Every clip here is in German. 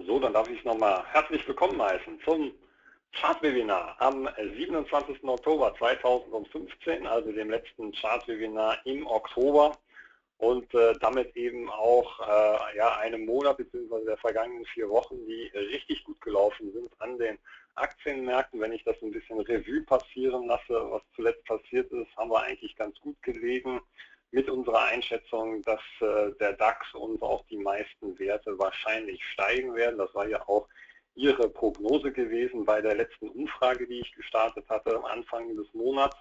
So, dann darf ich nochmal herzlich willkommen heißen zum Chart-Webinar am 27. Oktober 2015, also dem letzten Chart-Webinar im Oktober und damit eben auch einem Monat bzw. der vergangenen 4 Wochen, die richtig gut gelaufen sind an den Aktienmärkten. Wenn ich das ein bisschen Revue passieren lasse, was zuletzt passiert ist, haben wir eigentlich ganz gut gelegen mit unserer Einschätzung, dass der DAX und auch die meisten Werte wahrscheinlich steigen werden. Das war ja auch Ihre Prognose gewesen bei der letzten Umfrage, die ich gestartet hatte am Anfang des Monats.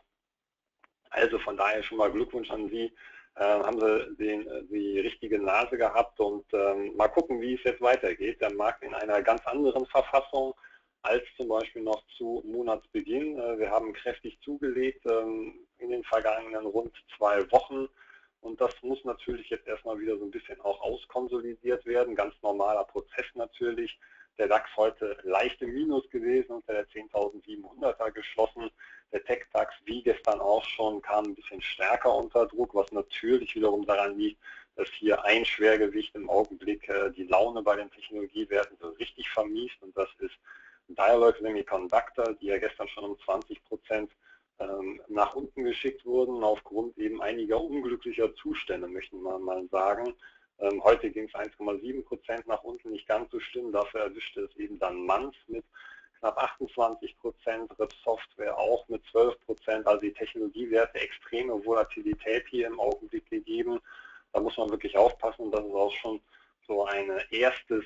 Also von daher schon mal Glückwunsch an Sie. Haben Sie die richtige Nase gehabt und mal gucken, wie es jetzt weitergeht. Der Markt in einer ganz anderen Verfassung als zum Beispiel noch zu Monatsbeginn. Wir haben kräftig zugelegt in den vergangenen rund 2 Wochen und das muss natürlich jetzt erstmal wieder so ein bisschen auch auskonsolidiert werden. Ganz normaler Prozess natürlich. Der DAX heute leicht im Minus gewesen, unter der 10.700er geschlossen. Der Tech-DAX, wie gestern auch schon, kam ein bisschen stärker unter Druck, was natürlich wiederum daran liegt, dass hier ein Schwergewicht im Augenblick die Laune bei den Technologiewerten so richtig vermiest, und das ist Dialog Semiconductor, die ja gestern schon um 20% nach unten geschickt wurden, aufgrund eben einiger unglücklicher Zustände, möchte man mal sagen. Heute ging es 1,7% nach unten, nicht ganz so schlimm, dafür erwischte es eben dann Manz mit knapp 28%, RIP Software auch mit 12%, also die Technologiewerte extreme Volatilität hier im Augenblick gegeben. Da muss man wirklich aufpassen, und das ist auch schon so ein erster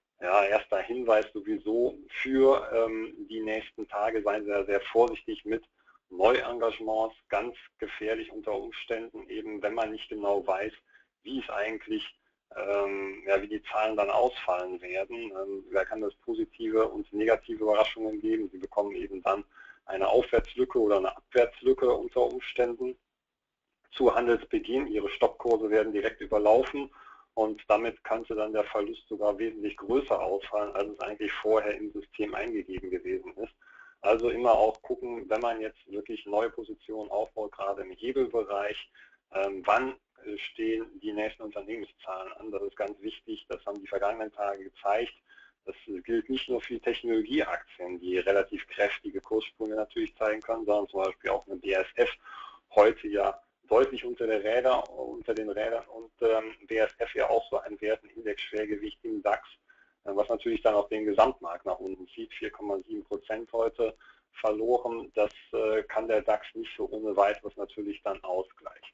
Hinweis sowieso für die nächsten Tage. Seien Sie sehr vorsichtig mit Neuengagements, ganz gefährlich unter Umständen, eben wenn man nicht genau weiß, wie es eigentlich wie die Zahlen dann ausfallen werden. Da kann es positive und negative Überraschungen geben. Sie bekommen eben dann eine Aufwärtslücke oder eine Abwärtslücke unter Umständen zu Handelsbeginn. Ihre Stoppkurse werden direkt überlaufen und damit könnte dann der Verlust sogar wesentlich größer ausfallen, als es eigentlich vorher im System eingegeben gewesen ist. Also immer auch gucken, wenn man jetzt wirklich neue Positionen aufbaut, gerade im Hebelbereich, wann stehen die nächsten Unternehmenszahlen an. Das ist ganz wichtig, das haben die vergangenen Tage gezeigt. Das gilt nicht nur für Technologieaktien, die relativ kräftige Kurssprünge natürlich zeigen können, sondern zum Beispiel auch eine BASF heute ja deutlich unter den Rädern und BASF ja auch so ein Wert, ein Index-Schwergewicht im DAX, was natürlich dann auch den Gesamtmarkt nach unten zieht, 4,7% heute verloren. Das kann der DAX nicht so ohne weiteres natürlich dann ausgleichen.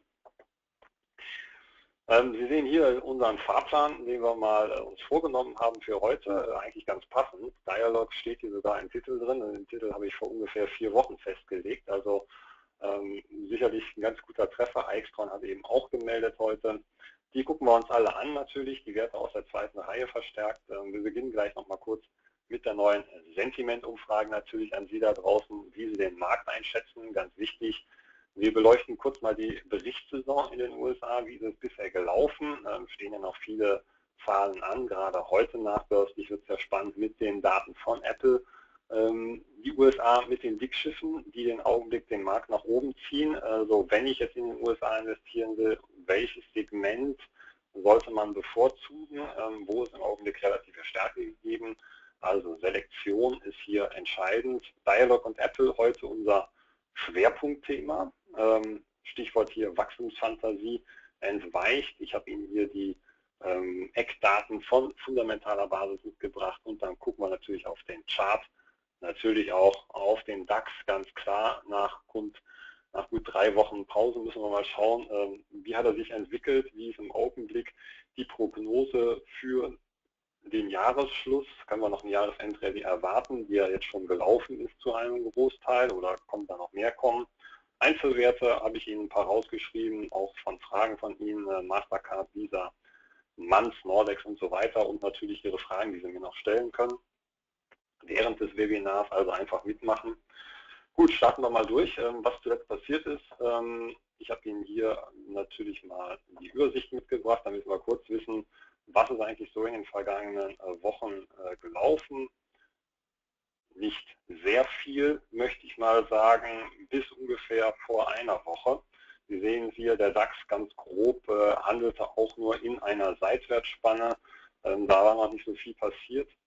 Sie sehen hier unseren Fahrplan, den wir mal uns vorgenommen haben für heute, eigentlich ganz passend. Dialog steht hier sogar ein Titel drin, und den Titel habe ich vor ungefähr 4 Wochen festgelegt, also sicherlich ein ganz guter Treffer. Aixtron hat eben auch gemeldet heute. Die gucken wir uns alle an natürlich, die Werte aus der zweiten Reihe verstärkt. Wir beginnen gleich nochmal kurz mit der neuen Sentiment-Umfrage natürlich an Sie da draußen, wie Sie den Markt einschätzen, ganz wichtig. Wir beleuchten kurz mal die Berichtssaison in den USA, wie ist es bisher gelaufen. Stehen ja noch viele Zahlen an, gerade heute nachbörslich wird es ja spannend mit den Daten von Apple. Die USA mit den Dickschiffen, die den Augenblick den Markt nach oben ziehen. Also wenn ich jetzt in den USA investieren will, welches Segment sollte man bevorzugen, wo es im Augenblick relative Stärke gegeben. Also Selektion ist hier entscheidend. Dialog und Apple heute unser Schwerpunktthema. Stichwort hier Wachstumsfantasie entweicht. Ich habe Ihnen hier die Eckdaten von fundamentaler Basis mitgebracht, und dann gucken wir natürlich auf den Chart, natürlich auch auf den DAX, ganz klar. Nach gut 3 Wochen Pause müssen wir mal schauen, wie hat er sich entwickelt, wie ist im Augenblick die Prognose für den Jahresschluss. Können wir noch eine Jahresendrallye erwarten, die ja jetzt schon gelaufen ist zu einem Großteil, oder kommt da noch mehr kommen? Einzelwerte habe ich Ihnen ein paar rausgeschrieben, auch von Fragen von Ihnen, Mastercard, Visa, Manz, Nordex und so weiter, und natürlich Ihre Fragen, die Sie mir noch stellen können während des Webinars, also einfach mitmachen. Gut, starten wir mal durch, was zuletzt passiert ist. Ich habe Ihnen hier natürlich mal die Übersicht mitgebracht, damit wir kurz wissen, was ist eigentlich so in den vergangenen Wochen gelaufen. Nicht sehr viel, möchte ich mal sagen, bis ungefähr vor einer Woche. Sie sehen hier, der DAX ganz grob handelte auch nur in einer Seitwärtsspanne. Da war noch nicht so viel passiert.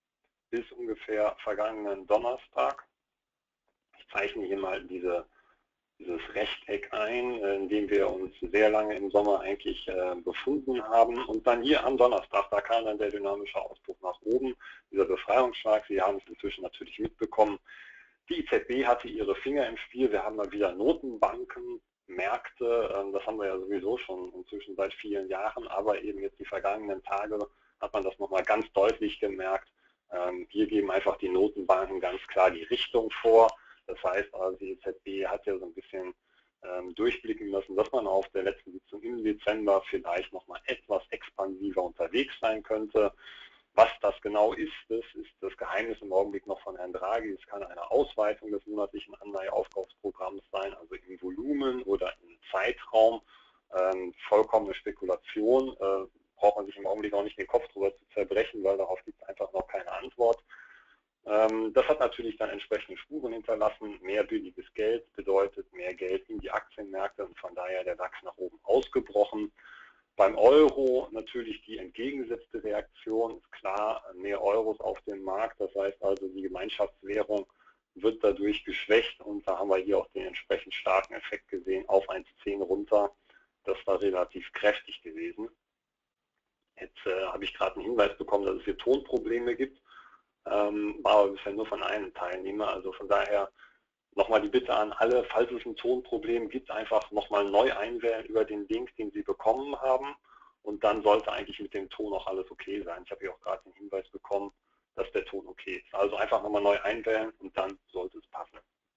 bis ungefähr vergangenen Donnerstag. Ich zeichne hier mal dieses Rechteck ein, in dem wir uns sehr lange im Sommer eigentlich befunden haben. Und dann hier am Donnerstag, da kam dann der dynamische Ausbruch nach oben, dieser Befreiungsschlag. Sie haben es inzwischen natürlich mitbekommen. Die EZB hatte ihre Finger im Spiel. Wir haben mal wieder Notenbanken, Märkte. Das haben wir ja sowieso schon inzwischen seit vielen Jahren. Aber eben jetzt die vergangenen Tage hat man das nochmal ganz deutlich gemerkt. Hier geben einfach die Notenbanken ganz klar die Richtung vor. Das heißt also, die EZB hat ja so ein bisschen durchblicken lassen, dass man auf der letzten Sitzung im Dezember vielleicht nochmal etwas expansiver unterwegs sein könnte. Was das genau ist, das ist das Geheimnis im Augenblick noch von Herrn Draghi. Es kann eine Ausweitung des monatlichen Anleiheaufkaufsprogramms sein, also im Volumen oder im Zeitraum. Vollkommene Spekulation, braucht man sich im Augenblick auch nicht den Kopf drüber zu zerbrechen, weil darauf gibt es einfach noch keine Antwort. Das hat natürlich dann entsprechende Spuren hinterlassen. Mehr billiges Geld bedeutet mehr Geld in die Aktienmärkte und von daher der DAX nach oben ausgebrochen. Beim Euro natürlich die entgegengesetzte Reaktion, ist klar, mehr Euros auf dem Markt, das heißt also die Gemeinschaftswährung wird dadurch geschwächt und da haben wir hier auch den entsprechend starken Effekt gesehen, auf 1,10 runter, das war relativ kräftig gewesen. Jetzt habe ich gerade einen Hinweis bekommen, dass es hier Tonprobleme gibt, war aber bisher nur von einem Teilnehmer, also von daher nochmal die Bitte an alle, falls es ein Tonproblem gibt, einfach nochmal neu einwählen über den Link, den Sie bekommen haben und dann sollte eigentlich mit dem Ton auch alles okay sein. Ich habe hier auch gerade den Hinweis bekommen, dass der Ton okay ist. Also einfach nochmal neu einwählen und dann sollte es passen.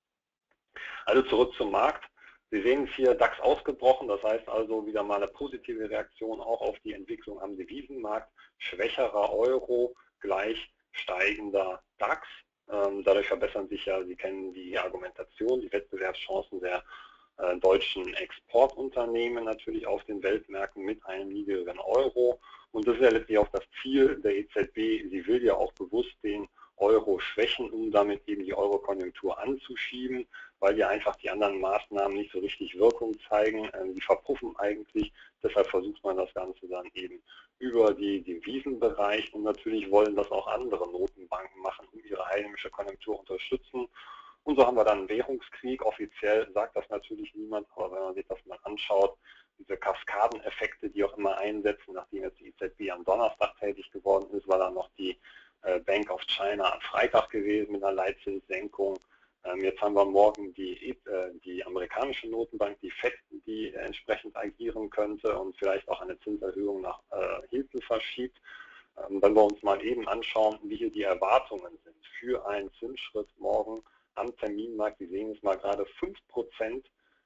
Also zurück zum Markt. Sie sehen es hier, DAX ausgebrochen, das heißt also wieder mal eine positive Reaktion auch auf die Entwicklung am Devisenmarkt. Schwächerer Euro gleich steigender DAX. Dadurch verbessern sich ja, Sie kennen die Argumentation, die Wettbewerbschancen der deutschen Exportunternehmen natürlich auf den Weltmärkten mit einem niedrigeren Euro. Und das ist ja letztlich auch das Ziel der EZB. Sie will ja auch bewusst den Euro schwächen, um damit eben die Euro-Konjunktur anzuschieben, weil ja einfach die anderen Maßnahmen nicht so richtig Wirkung zeigen. Die verpuffen eigentlich. Deshalb versucht man das Ganze dann eben über den Devisenbereich. Und natürlich wollen das auch andere Notenbanken machen, um ihre heimische Konjunktur unterstützen. Und so haben wir dann einen Währungskrieg. Offiziell sagt das natürlich niemand, aber wenn man sich das mal anschaut, diese Kaskadeneffekte, die auch immer einsetzen, nachdem jetzt die EZB am Donnerstag tätig geworden ist, war dann noch die Bank of China am Freitag gewesen mit einer Leitzinssenkung. Jetzt haben wir morgen die amerikanische Notenbank, die FED, die entsprechend agieren könnte und vielleicht auch eine Zinserhöhung nach hinten verschiebt. Wenn wir uns mal eben anschauen, wie hier die Erwartungen sind für einen Zinsschritt morgen am Terminmarkt, Sie sehen es mal gerade 5%,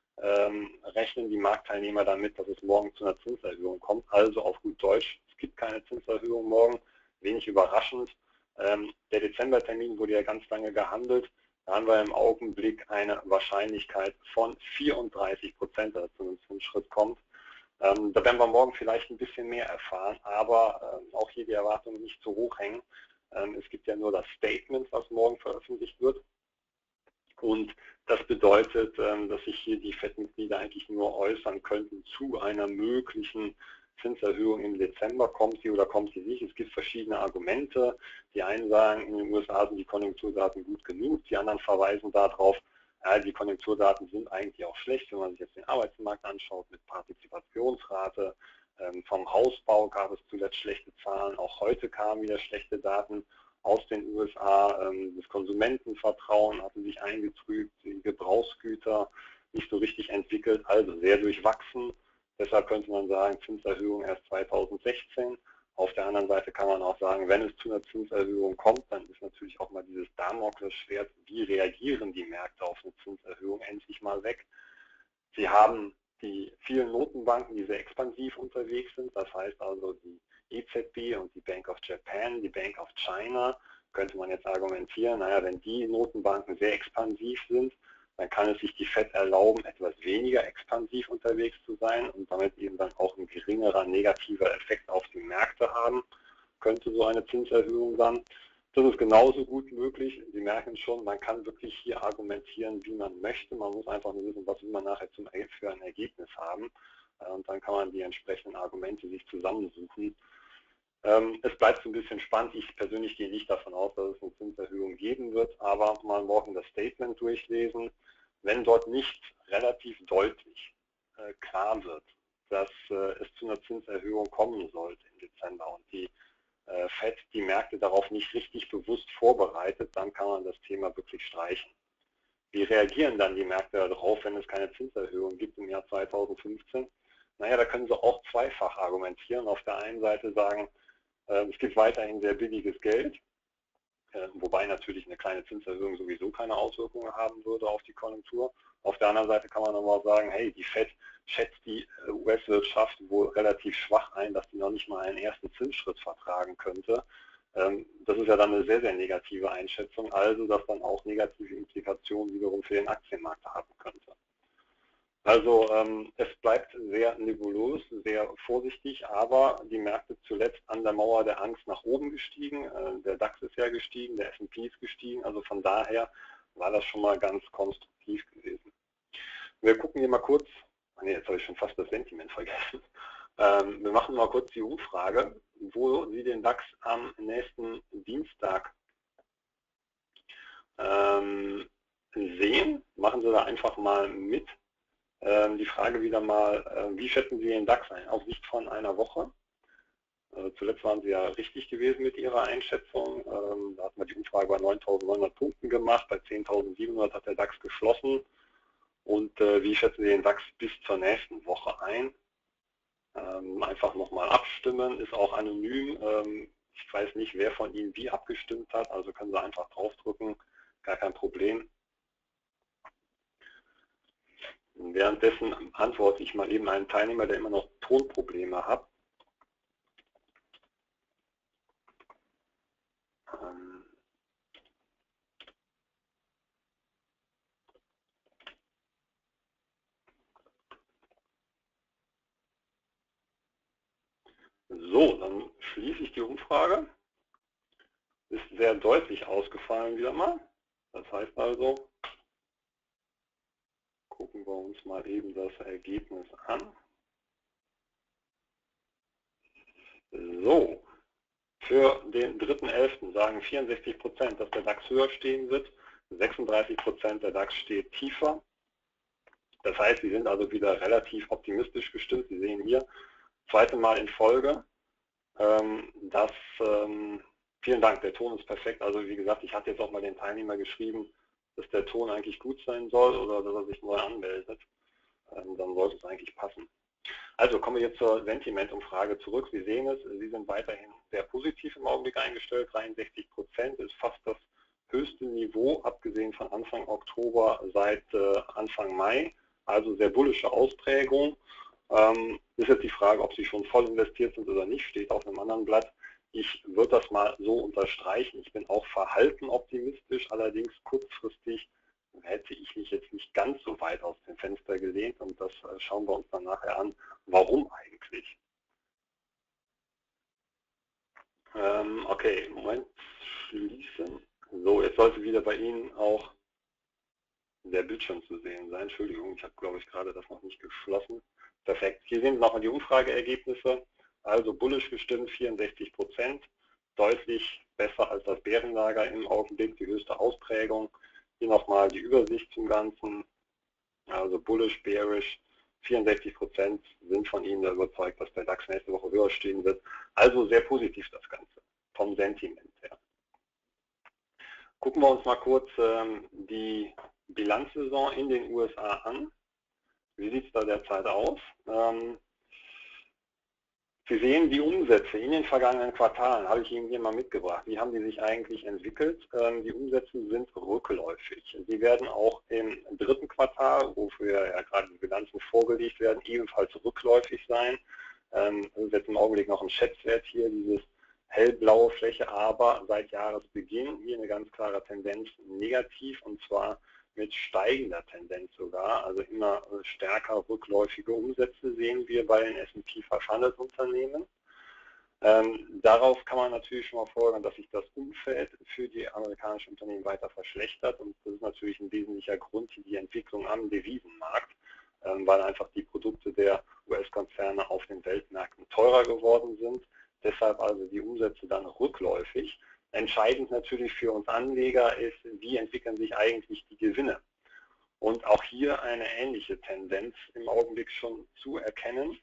rechnen die Marktteilnehmer damit, dass es morgen zu einer Zinserhöhung kommt. Also auf gut Deutsch, es gibt keine Zinserhöhung morgen, wenig überraschend. Der Dezembertermin wurde ja ganz lange gehandelt. Da haben wir im Augenblick eine Wahrscheinlichkeit von 34%, dass es zu einem Zinsschritt kommt. Da werden wir morgen vielleicht ein bisschen mehr erfahren, aber auch hier die Erwartungen nicht zu hoch hängen. Es gibt ja nur das Statement, was morgen veröffentlicht wird. Und das bedeutet, dass sich hier die FED-Mitglieder eigentlich nur äußern könnten zu einer möglichen Zinserhöhung im Dezember. Kommt sie oder kommt sie nicht? Es gibt verschiedene Argumente. Die einen sagen, in den USA sind die Konjunkturdaten gut genug. Die anderen verweisen darauf, ja, die Konjunkturdaten sind eigentlich auch schlecht, wenn man sich jetzt den Arbeitsmarkt anschaut mit Partizipationsrate. Vom Hausbau gab es zuletzt schlechte Zahlen. Auch heute kamen wieder schlechte Daten aus den USA. Das Konsumentenvertrauen hatte sich eingetrübt, die Gebrauchsgüter nicht so richtig entwickelt, also sehr durchwachsen. Deshalb könnte man sagen, Zinserhöhung erst 2016. Auf der anderen Seite kann man auch sagen, wenn es zu einer Zinserhöhung kommt, dann ist natürlich auch mal dieses Damoklesschwert, wie reagieren die Märkte auf eine Zinserhöhung, endlich mal weg. Sie haben die vielen Notenbanken, die sehr expansiv unterwegs sind, das heißt also die EZB und die Bank of Japan, die Bank of China, könnte man jetzt argumentieren, naja, wenn die Notenbanken sehr expansiv sind, dann kann es sich die FED erlauben, etwas weniger expansiv unterwegs zu sein und damit eben dann auch ein geringerer negativer Effekt auf die Märkte haben, könnte so eine Zinserhöhung dann. Das ist genauso gut möglich. Sie merken schon, man kann wirklich hier argumentieren, wie man möchte. Man muss einfach nur wissen, was will man nachher für ein Ergebnis haben. Und dann kann man die entsprechenden Argumente sich zusammensuchen. Es bleibt so ein bisschen spannend. Ich persönlich gehe nicht davon aus, dass es eine Zinserhöhung geben wird, aber mal morgen das Statement durchlesen. Wenn dort nicht relativ deutlich klar wird, dass es zu einer Zinserhöhung kommen sollte im Dezember und die FED die Märkte darauf nicht richtig bewusst vorbereitet, dann kann man das Thema wirklich streichen. Wie reagieren dann die Märkte darauf, wenn es keine Zinserhöhung gibt im Jahr 2015? Naja, da können sie auch zweifach argumentieren. Auf der einen Seite sagen, es gibt weiterhin sehr billiges Geld, wobei natürlich eine kleine Zinserhöhung sowieso keine Auswirkungen haben würde auf die Konjunktur. Auf der anderen Seite kann man nochmal sagen, hey, die FED schätzt die US-Wirtschaft wohl relativ schwach ein, dass die noch nicht mal einen ersten Zinsschritt vertragen könnte. Das ist ja dann eine sehr, sehr negative Einschätzung, also dass dann auch negative Implikationen wiederum für den Aktienmarkt haben könnte. Also es bleibt sehr nebulös, sehr vorsichtig, aber die Märkte zuletzt an der Mauer der Angst nach oben gestiegen. Der DAX ist ja gestiegen, der S&P ist gestiegen, also von daher war das schon mal ganz konstruktiv gewesen. Wir gucken hier mal kurz, jetzt habe ich schon fast das Sentiment vergessen. Wir machen mal kurz die Umfrage, wo Sie den DAX am nächsten Dienstag sehen. Machen Sie da einfach mal mit. Die Frage wieder mal, wie schätzen Sie den DAX ein? Auf Sicht von einer Woche. Zuletzt waren Sie ja richtig gewesen mit Ihrer Einschätzung. Da hatten wir die Umfrage bei 9.900 Punkten gemacht. Bei 10.700 hat der DAX geschlossen. Und wie schätzen Sie den DAX bis zur nächsten Woche ein? Einfach nochmal abstimmen, ist auch anonym. Ich weiß nicht, wer von Ihnen wie abgestimmt hat, also können Sie einfach draufdrücken, gar kein Problem. Währenddessen antworte ich mal eben einen Teilnehmer, der immer noch Tonprobleme hat. So, dann schließe ich die Umfrage. Ist sehr deutlich ausgefallen wieder mal. Das heißt also, gucken wir uns mal eben das Ergebnis an. So, für den 3.11. sagen 64%, dass der DAX höher stehen wird. 36% der DAX steht tiefer. Das heißt, Sie sind also wieder relativ optimistisch gestimmt. Sie sehen hier, zweite Mal in Folge, vielen Dank, der Ton ist perfekt. Also wie gesagt, ich hatte jetzt auch mal den Teilnehmer geschrieben, dass der Ton eigentlich gut sein soll oder dass er sich neu anmeldet. Dann sollte es eigentlich passen. Also kommen wir jetzt zur Sentimentumfrage zurück. Sie sehen es, Sie sind weiterhin sehr positiv im Augenblick eingestellt. 63% ist fast das höchste Niveau, abgesehen von Anfang Oktober seit Anfang Mai. Also sehr bullische Ausprägung. Ist jetzt die Frage, ob Sie schon voll investiert sind oder nicht, steht auf einem anderen Blatt. Ich würde das mal so unterstreichen. Ich bin auch verhalten optimistisch, allerdings kurzfristig hätte ich mich jetzt nicht ganz so weit aus dem Fenster gelehnt und das schauen wir uns dann nachher an, warum eigentlich. Okay, Moment, schließen. So, jetzt sollte wieder bei Ihnen auch der Bildschirm zu sehen sein. Entschuldigung, ich habe, glaube ich, gerade das noch nicht geschlossen. Perfekt. Hier sehen Sie nochmal die Umfrageergebnisse. Also bullisch gestimmt 64%, deutlich besser als das Bärenlager im Augenblick, die höchste Ausprägung. Hier nochmal die Übersicht zum Ganzen. Also bullish, bearish, 64% sind von Ihnen überzeugt, dass der DAX nächste Woche höher stehen wird. Also sehr positiv das Ganze, vom Sentiment her. Gucken wir uns mal kurz die Bilanzsaison in den USA an. Wie sieht es da derzeit aus? Sie sehen die Umsätze in den vergangenen Quartalen, habe ich Ihnen hier mal mitgebracht. Wie haben die sich eigentlich entwickelt? Die Umsätze sind rückläufig. Sie werden auch im dritten Quartal, wofür ja gerade die Bilanzen vorgelegt werden, ebenfalls rückläufig sein. Das ist jetzt im Augenblick noch ein Schätzwert hier, dieses hellblaue Fläche, aber seit Jahresbeginn hier eine ganz klare Tendenz negativ, und zwar mit steigender Tendenz sogar, also immer stärker rückläufige Umsätze sehen wir bei den S&P 500 Unternehmen. Darauf kann man natürlich schon mal folgern, dass sich das Umfeld für die amerikanischen Unternehmen weiter verschlechtert, und das ist natürlich ein wesentlicher Grund die Entwicklung am Devisenmarkt, weil einfach die Produkte der US-Konzerne auf den Weltmärkten teurer geworden sind. deshalb also die Umsätze dann rückläufig. Entscheidend natürlich für uns Anleger ist, wie entwickeln sich eigentlich die Gewinne. Und auch hier eine ähnliche Tendenz im Augenblick schon zu erkennen.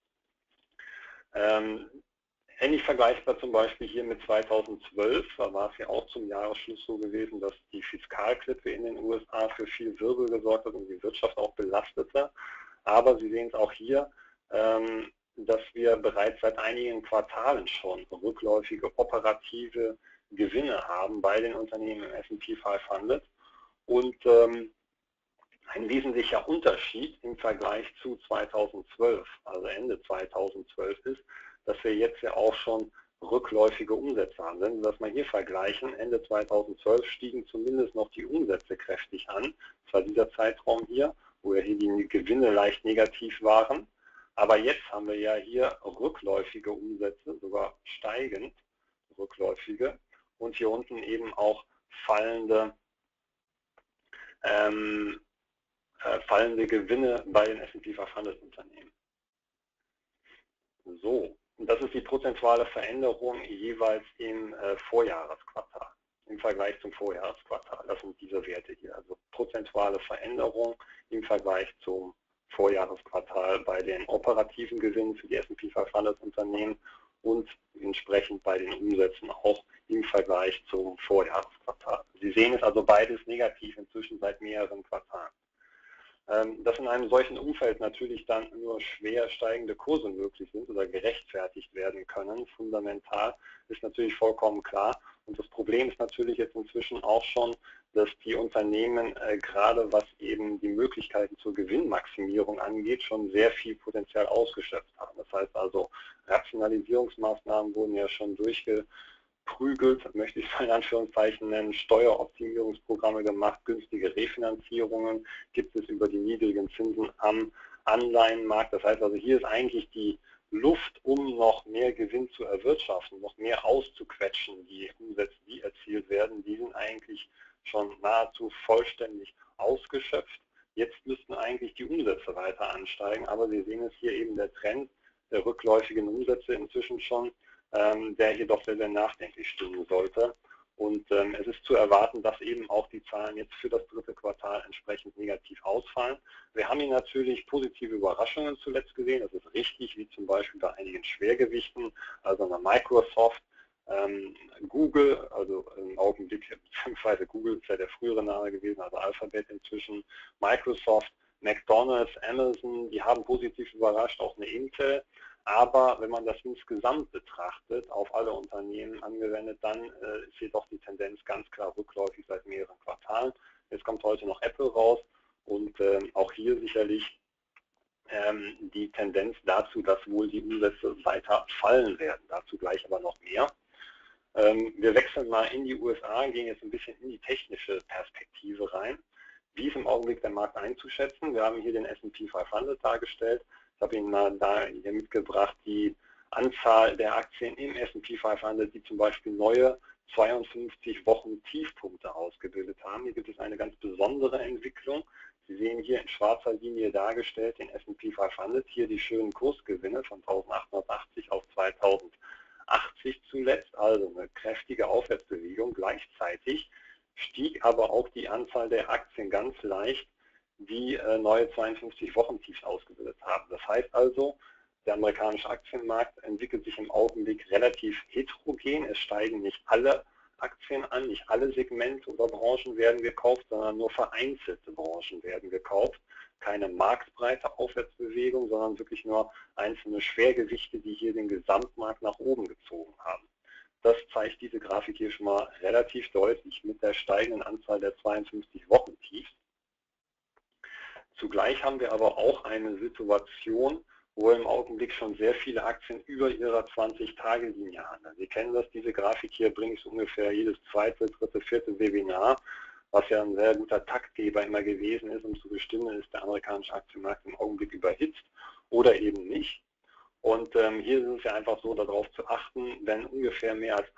Ähnlich vergleichbar zum Beispiel hier mit 2012, da war es ja auch zum Jahresschluss so gewesen, dass die Fiskalklippe in den USA für viel Wirbel gesorgt hat und die Wirtschaft auch belastete. Aber Sie sehen es auch hier, dass wir bereits seit einigen Quartalen schon rückläufige operative Gewinne haben bei den Unternehmen im S&P 500. Und ein wesentlicher Unterschied im Vergleich zu 2012, also Ende 2012 ist, dass wir jetzt ja auch schon rückläufige Umsätze haben. Wenn wir das mal hier vergleichen, Ende 2012 stiegen zumindest noch die Umsätze kräftig an. Das war dieser Zeitraum hier, wo ja hier die Gewinne leicht negativ waren. Aber jetzt haben wir ja hier rückläufige Umsätze, sogar steigend rückläufige. Und hier unten eben auch fallende Gewinne bei den S&P 500 Unternehmen. So, und das ist die prozentuale Veränderung jeweils im Vorjahresquartal, im Vergleich zum Vorjahresquartal. Das sind diese Werte hier, also prozentuale Veränderung im Vergleich zum Vorjahresquartal bei den operativen Gewinnen für die S&P 500 Unternehmen und entsprechend bei den Umsätzen auch im Vergleich zum Vorjahresquartal. Sie sehen es also beides negativ inzwischen seit mehreren Quartalen. Dass in einem solchen Umfeld natürlich dann nur schwer steigende Kurse möglich sind oder gerechtfertigt werden können, fundamental, ist natürlich vollkommen klar. Und das Problem ist natürlich jetzt inzwischen auch schon, dass die Unternehmen gerade was eben die Möglichkeiten zur Gewinnmaximierung angeht, schon sehr viel Potenzial ausgeschöpft haben. Das heißt also, Rationalisierungsmaßnahmen wurden ja schon durchgeprügelt, möchte ich es in Anführungszeichen nennen, Steueroptimierungsprogramme gemacht, günstige Refinanzierungen gibt es über die niedrigen Zinsen am Anleihenmarkt. Das heißt also, hier ist eigentlich die Luft, um noch mehr Gewinn zu erwirtschaften, noch mehr auszuquetschen, die Umsätze, die erzielt werden, die sind eigentlich schon nahezu vollständig ausgeschöpft. Jetzt müssten eigentlich die Umsätze weiter ansteigen, aber Sie sehen es hier eben der Trend der rückläufigen Umsätze inzwischen schon, der hier doch sehr, sehr nachdenklich stimmen sollte. Und es ist zu erwarten, dass eben auch die Zahlen jetzt für das dritte Quartal entsprechend negativ ausfallen. Wir haben hier natürlich positive Überraschungen zuletzt gesehen, das ist richtig, wie zum Beispiel bei einigen Schwergewichten, also bei Microsoft, Google, also im Augenblick, beziehungsweise Google ist ja der frühere Name gewesen, also Alphabet inzwischen, Microsoft, McDonald's, Amazon, die haben positiv überrascht, auch eine Intel. Aber wenn man das insgesamt betrachtet, auf alle Unternehmen angewendet, dann ist jedoch die Tendenz ganz klar rückläufig seit mehreren Quartalen. Jetzt kommt heute noch Apple raus und auch hier sicherlich die Tendenz dazu, dass wohl die Umsätze weiter fallen werden. Dazu gleich aber noch mehr. Wir wechseln mal in die USA, gehen jetzt ein bisschen in die technische Perspektive rein. Wie ist im Augenblick der Markt einzuschätzen? Wir haben hier den S&P 500 dargestellt. Ich habe Ihnen mal da hier mitgebracht die Anzahl der Aktien im S&P 500, die zum Beispiel neue 52 Wochen Tiefpunkte ausgebildet haben. Hier gibt es eine ganz besondere Entwicklung. Sie sehen hier in schwarzer Linie dargestellt den S&P 500, hier die schönen Kursgewinne von 1880 auf 2080 zuletzt, also eine kräftige Aufwärtsbewegung. Gleichzeitig stieg aber auch die Anzahl der Aktien ganz leicht, die neue 52-Wochen-Tiefs ausgebildet haben. Das heißt also, der amerikanische Aktienmarkt entwickelt sich im Augenblick relativ heterogen. Es steigen nicht alle Aktien an, nicht alle Segmente oder Branchen werden gekauft, sondern nur vereinzelte Branchen werden gekauft. Keine marktbreite Aufwärtsbewegung, sondern wirklich nur einzelne Schwergewichte, die hier den Gesamtmarkt nach oben gezogen haben. Das zeigt diese Grafik hier schon mal relativ deutlich mit der steigenden Anzahl der 52-Wochen-Tiefs. Zugleich haben wir aber auch eine Situation, wo im Augenblick schon sehr viele Aktien über ihrer 20-Tage-Linie handeln. Sie kennen das, diese Grafik hier bringe ich so ungefähr jedes zweite, dritte, vierte Webinar, was ja ein sehr guter Taktgeber immer gewesen ist, um zu bestimmen, ist der amerikanische Aktienmarkt im Augenblick überhitzt oder eben nicht. Und hier ist es ja einfach so, darauf zu achten, wenn ungefähr mehr als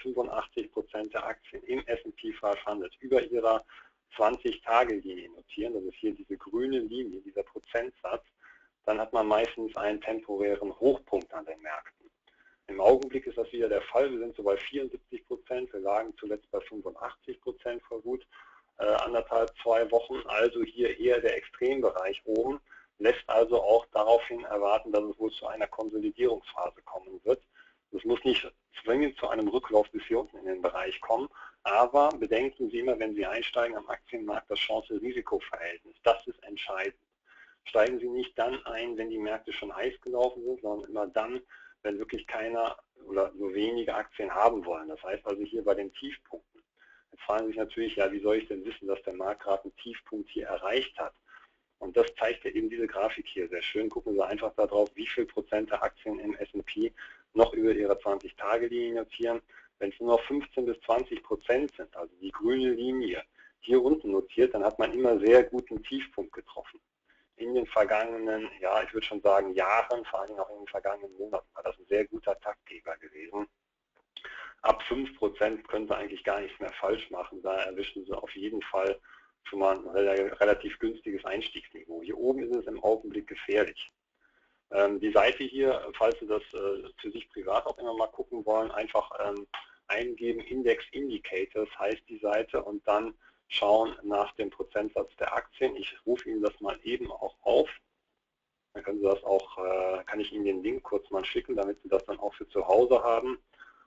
85% der Aktien im S&P 500 über ihrer 20-Tage-Linie notieren, das ist hier diese grüne Linie, dieser Prozentsatz, dann hat man meistens einen temporären Hochpunkt an den Märkten. Im Augenblick ist das wieder der Fall. Wir sind so bei 74%. Wir lagen zuletzt bei 85% vor gut anderthalb, 2 Wochen. Also hier eher der Extrembereich oben. Lässt also auch daraufhin erwarten, dass es wohl zu einer Konsolidierungsphase kommen wird. Es muss nicht zwingend zu einem Rücklauf bis hier unten in den Bereich kommen, aber bedenken Sie immer, wenn Sie einsteigen am Aktienmarkt, das Chance-Risiko-Verhältnis. Das ist entscheidend. Steigen Sie nicht dann ein, wenn die Märkte schon heiß gelaufen sind, sondern immer dann, wenn wirklich keiner oder nur wenige Aktien haben wollen. Das heißt also hier bei den Tiefpunkten. Jetzt fragen Sie sich natürlich, ja, wie soll ich denn wissen, dass der Markt gerade einen Tiefpunkt hier erreicht hat? Und das zeigt ja eben diese Grafik hier sehr schön. Gucken Sie einfach darauf, wie viel Prozent der Aktien im S&P noch über ihre 20-Tage-Linie notieren. Wenn es nur noch 15 bis 20% sind, also die grüne Linie hier unten notiert, dann hat man immer sehr guten Tiefpunkt getroffen. In den vergangenen, ja, ich würde schon sagen Jahren, vor allem auch in den vergangenen Monaten, war das ein sehr guter Taktgeber gewesen. Ab 5% können Sie eigentlich gar nichts mehr falsch machen. Da erwischen Sie auf jeden Fall schon mal ein relativ günstiges Einstiegsniveau. Hier oben ist es im Augenblick gefährlich. Die Seite hier, falls Sie das für sich privat auch immer mal gucken wollen, einfach eingeben, Index Indicators heißt die Seite und dann schauen nach dem Prozentsatz der Aktien. Ich rufe Ihnen das mal eben auch auf. Dann können Sie das auch, kann ich Ihnen den Link kurz mal schicken, damit Sie das dann auch für zu Hause haben.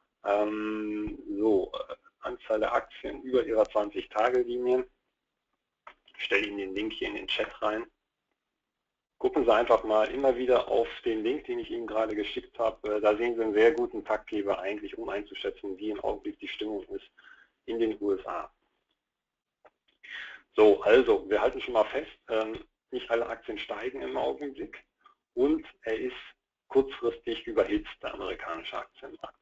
Anzahl der Aktien über Ihrer 20-Tage-Linie. Ich stelle Ihnen den Link hier in den Chat rein. Gucken Sie einfach mal immer wieder auf den Link, den ich Ihnen gerade geschickt habe. Da sehen Sie einen sehr guten Taktgeber eigentlich, um einzuschätzen, wie im Augenblick die Stimmung ist in den USA. So, also wir halten schon mal fest, nicht alle Aktien steigen im Augenblick und er ist kurzfristig überhitzt, der amerikanische Aktienmarkt.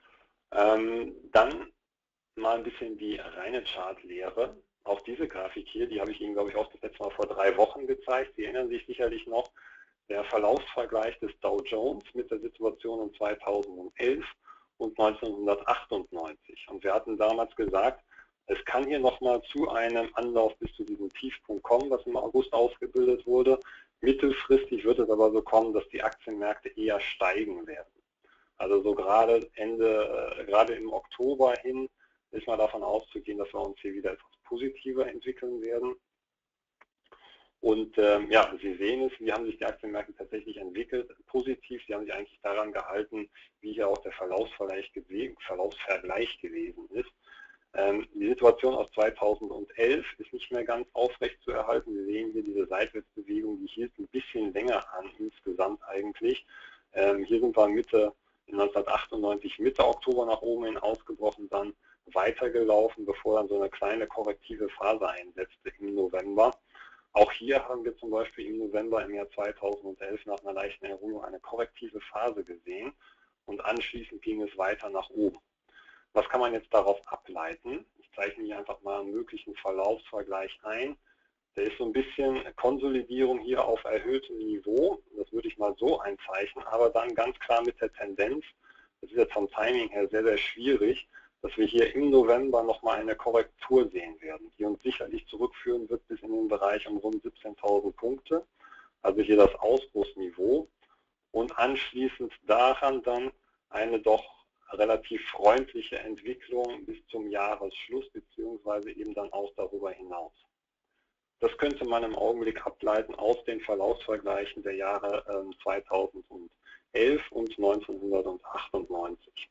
Dann mal ein bisschen die reine Chartlehre. Auch diese Grafik hier, die habe ich Ihnen, glaube ich, auch das letzte Mal vor 3 Wochen gezeigt. Sie erinnern sich sicherlich noch, der Verlaufsvergleich des Dow Jones mit der Situation in 2011 und 1998. Und wir hatten damals gesagt, es kann hier nochmal zu einem Anlauf bis zu diesem Tiefpunkt kommen, was im August ausgebildet wurde. Mittelfristig wird es aber so kommen, dass die Aktienmärkte eher steigen werden. Also so gerade im Oktober hin ist mal davon auszugehen, dass wir uns hier wieder etwas positiver entwickeln werden. Und ja, Sie sehen es, wie haben sich die Aktienmärkte tatsächlich entwickelt, positiv. Sie haben sich eigentlich daran gehalten, wie hier auch der Verlaufsvergleich gewesen ist. Die Situation aus 2011 ist nicht mehr ganz aufrecht zu erhalten. Wir sehen hier diese Seitwärtsbewegung, die hielt ein bisschen länger an, insgesamt eigentlich. Hier sind wir Mitte 1998, Mitte Oktober nach oben hin ausgebrochen, dann weitergelaufen, bevor dann so eine kleine korrektive Phase einsetzte im November. Auch hier haben wir zum Beispiel im November im Jahr 2011 nach einer leichten Erholung eine korrektive Phase gesehen und anschließend ging es weiter nach oben. Was kann man jetzt darauf ableiten? Ich zeichne hier einfach mal einen möglichen Verlaufsvergleich ein. Der ist so ein bisschen Konsolidierung hier auf erhöhtem Niveau. Das würde ich mal so einzeichnen, aber dann ganz klar mit der Tendenz, das ist jetzt vom Timing her sehr, sehr schwierig, dass wir hier im November nochmal eine Korrektur sehen werden, die uns sicherlich zurückführen wird bis in den Bereich um rund 17.000 Punkte. Also hier das Ausbruchsniveau und anschließend daran dann eine doch relativ freundliche Entwicklung bis zum Jahresschluss, beziehungsweise eben dann auch darüber hinaus. Das könnte man im Augenblick ableiten aus den Verlaufsvergleichen der Jahre 2011 und 1998.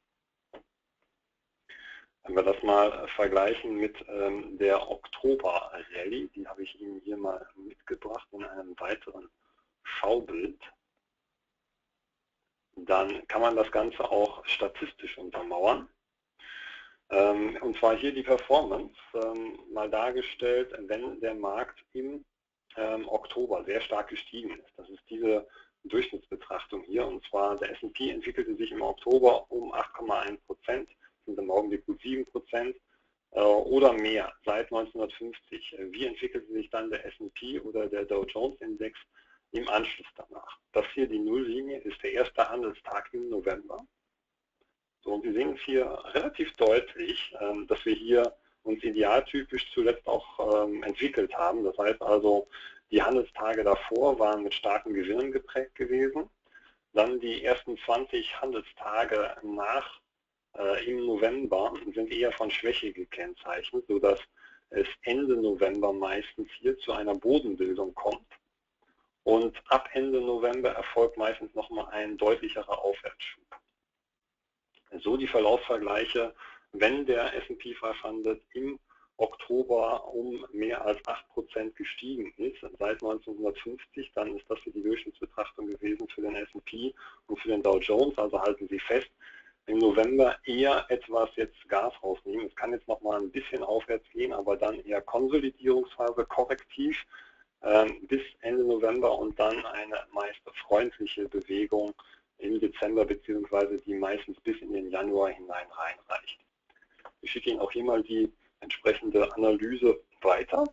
Wenn wir das mal vergleichen mit der Oktober-Rallye, die habe ich Ihnen hier mal mitgebracht in einem weiteren Schaubild, dann kann man das Ganze auch statistisch untermauern. Und zwar hier die Performance mal dargestellt, wenn der Markt im Oktober sehr stark gestiegen ist. Das ist diese Durchschnittsbetrachtung hier. Und zwar der S&P entwickelte sich im Oktober um 8,1%, sind im Augenblick gut 7% oder mehr seit 1950. Wie entwickelte sich dann der S&P oder der Dow Jones Index im Anschluss danach? Das hier, die Nulllinie, ist der erste Handelstag im November. So, und Sie sehen es hier relativ deutlich, dass wir hier uns idealtypisch zuletzt auch entwickelt haben. Das heißt also, die Handelstage davor waren mit starken Gewinnen geprägt gewesen. Dann die ersten 20 Handelstage nach im November sind eher von Schwäche gekennzeichnet, sodass es Ende November meistens hier zu einer Bodenbildung kommt. Und ab Ende November erfolgt meistens nochmal ein deutlicherer Aufwärtsschub. So die Verlaufsvergleiche, wenn der S&P 500 im Oktober um mehr als 8% gestiegen ist, seit 1950, dann ist das hier die Durchschnittsbetrachtung gewesen für den S&P und für den Dow Jones. Also halten Sie fest, im November eher etwas jetzt Gas rausnehmen. Es kann jetzt nochmal ein bisschen aufwärts gehen, aber dann eher Konsolidierungsphase, korrektiv bis Ende November und dann eine meist freundliche Bewegung im Dezember, beziehungsweise die meistens bis in den Januar hinein reinreicht. Ich schicke Ihnen auch hier mal die entsprechende Analyse weiter.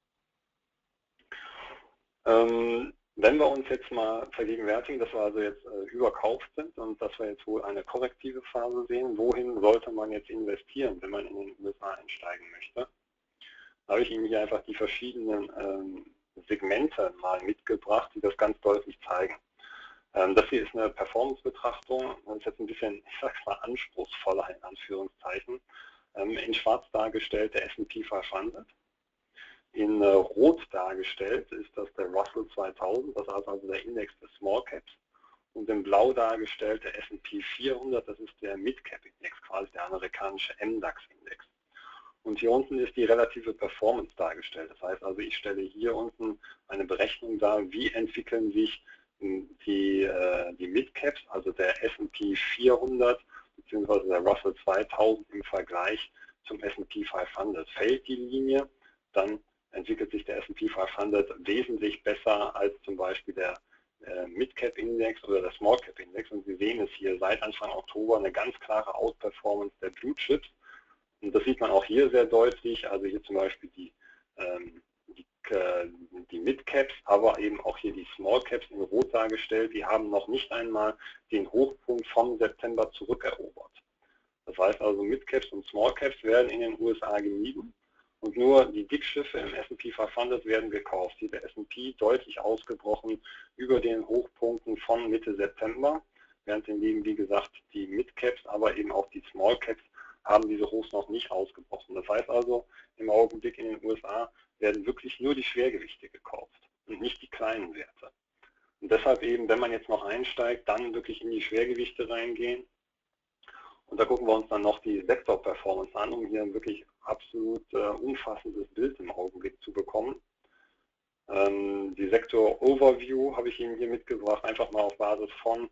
Wenn wir uns jetzt mal vergegenwärtigen, dass wir also jetzt überkauft sind und dass wir jetzt wohl eine korrektive Phase sehen, wohin sollte man jetzt investieren, wenn man in den USA einsteigen möchte? Da habe ich Ihnen hier einfach die verschiedenen Segmente mal mitgebracht, die das ganz deutlich zeigen. Das hier ist eine Performance-Betrachtung, das ist jetzt ein bisschen, ich sag's mal, anspruchsvoller in Anführungszeichen. In schwarz dargestellt der S&P 500. In rot dargestellt ist das der Russell 2000, das ist also der Index des Small Caps. Und in blau dargestellt der S&P 400, das ist der Mid Cap Index, quasi der amerikanische MDAX Index. Und hier unten ist die relative Performance dargestellt. Das heißt also, ich stelle hier unten eine Berechnung dar, wie entwickeln sich die Mid-Caps, also der S&P 400 bzw. der Russell 2000 im Vergleich zum S&P 500. Fällt die Linie, dann entwickelt sich der S&P 500 wesentlich besser als zum Beispiel der Mid-Cap-Index oder der Small-Cap-Index. Und Sie sehen es hier seit Anfang Oktober eine ganz klare Outperformance der Blue Chips. Und das sieht man auch hier sehr deutlich, also hier zum Beispiel die Mid-Caps, aber eben auch hier die Small-Caps in rot dargestellt, die haben noch nicht einmal den Hochpunkt vom September zurückerobert. Das heißt also, Mid-Caps und Small-Caps werden in den USA gemieden und nur die Dickschiffe im S&P 500 werden gekauft. Hier der S&P deutlich ausgebrochen über den Hochpunkten von Mitte September, während hingegen, wie gesagt, die Mid-Caps, aber eben auch die Small-Caps haben diese Hochs noch nicht ausgebrochen. Das heißt also, im Augenblick in den USA werden wirklich nur die Schwergewichte gekauft und nicht die kleinen Werte. Und deshalb eben, wenn man jetzt noch einsteigt, dann wirklich in die Schwergewichte reingehen. Und da gucken wir uns dann noch die Sektor-Performance an, um hier ein wirklich absolut umfassendes Bild im Augenblick zu bekommen. Die Sektor-Overview habe ich Ihnen hier mitgebracht, einfach mal auf Basis von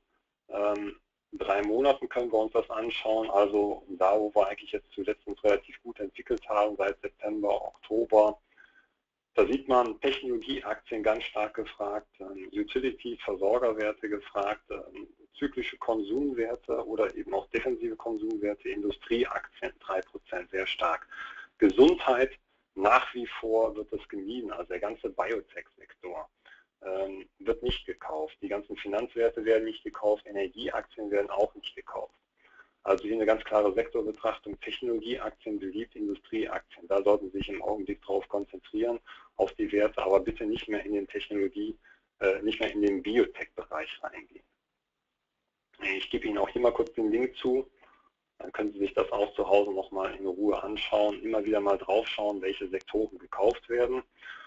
3 Monaten können wir uns das anschauen, also da, wo wir eigentlich jetzt zuletzt uns relativ gut entwickelt haben, seit September, Oktober. Da sieht man Technologieaktien ganz stark gefragt, Utilities, Versorgerwerte gefragt, zyklische Konsumwerte oder eben auch defensive Konsumwerte, Industrieaktien 3% sehr stark. Gesundheit nach wie vor wird es gemieden, also der ganze Biotech-Sektor wird nicht gekauft. Die ganzen Finanzwerte werden nicht gekauft, Energieaktien werden auch nicht gekauft. Also hier eine ganz klare Sektorbetrachtung, Technologieaktien beliebt, Industrieaktien. Da sollten Sie sich im Augenblick drauf konzentrieren, auf die Werte, aber bitte nicht mehr in den nicht mehr in den Biotech-Bereich reingehen. Ich gebe Ihnen auch hier mal kurz den Link zu. Dann können Sie sich das auch zu Hause nochmal in Ruhe anschauen, immer wieder mal drauf schauen, welche Sektoren gekauft werden.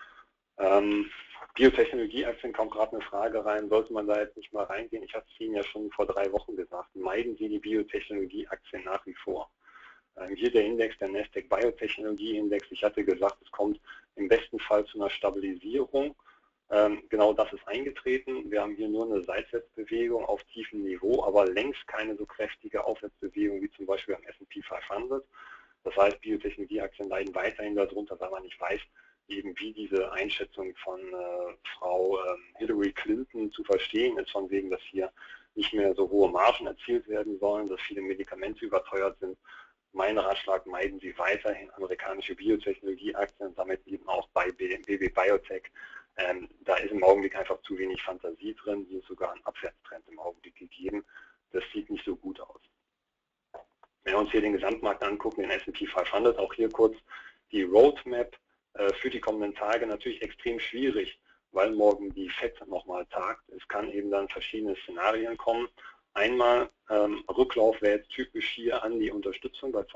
Biotechnologieaktien kommt gerade eine Frage rein, sollte man da jetzt nicht mal reingehen? Ich hatte es Ihnen ja schon vor 3 Wochen gesagt, meiden Sie die Biotechnologieaktien nach wie vor. Hier der Index, der Nasdaq Biotechnologie Index, ich hatte gesagt, es kommt im besten Fall zu einer Stabilisierung. Genau das ist eingetreten. Wir haben hier nur eine Seitwärtsbewegung auf tiefem Niveau, aber längst keine so kräftige Aufwärtsbewegung wie zum Beispiel am S&P 500. Das heißt, Biotechnologieaktien leiden weiterhin darunter, weil man nicht weiß, eben wie diese Einschätzung von Frau Hillary Clinton zu verstehen ist, von wegen, dass hier nicht mehr so hohe Margen erzielt werden sollen, dass viele Medikamente überteuert sind. Mein Ratschlag, meiden Sie weiterhin amerikanische Biotechnologieaktien, damit eben auch bei BB Biotech. Da ist im Augenblick einfach zu wenig Fantasie drin, hier ist sogar ein Abwärtstrend im Augenblick gegeben. Das sieht nicht so gut aus. Wenn wir uns hier den Gesamtmarkt angucken, den S&P 500, auch hier kurz die Roadmap für die kommenden Tage natürlich extrem schwierig, weil morgen die FED nochmal tagt. Es kann eben dann verschiedene Szenarien kommen. Einmal Rücklauf wäre jetzt typisch hier an die Unterstützung bei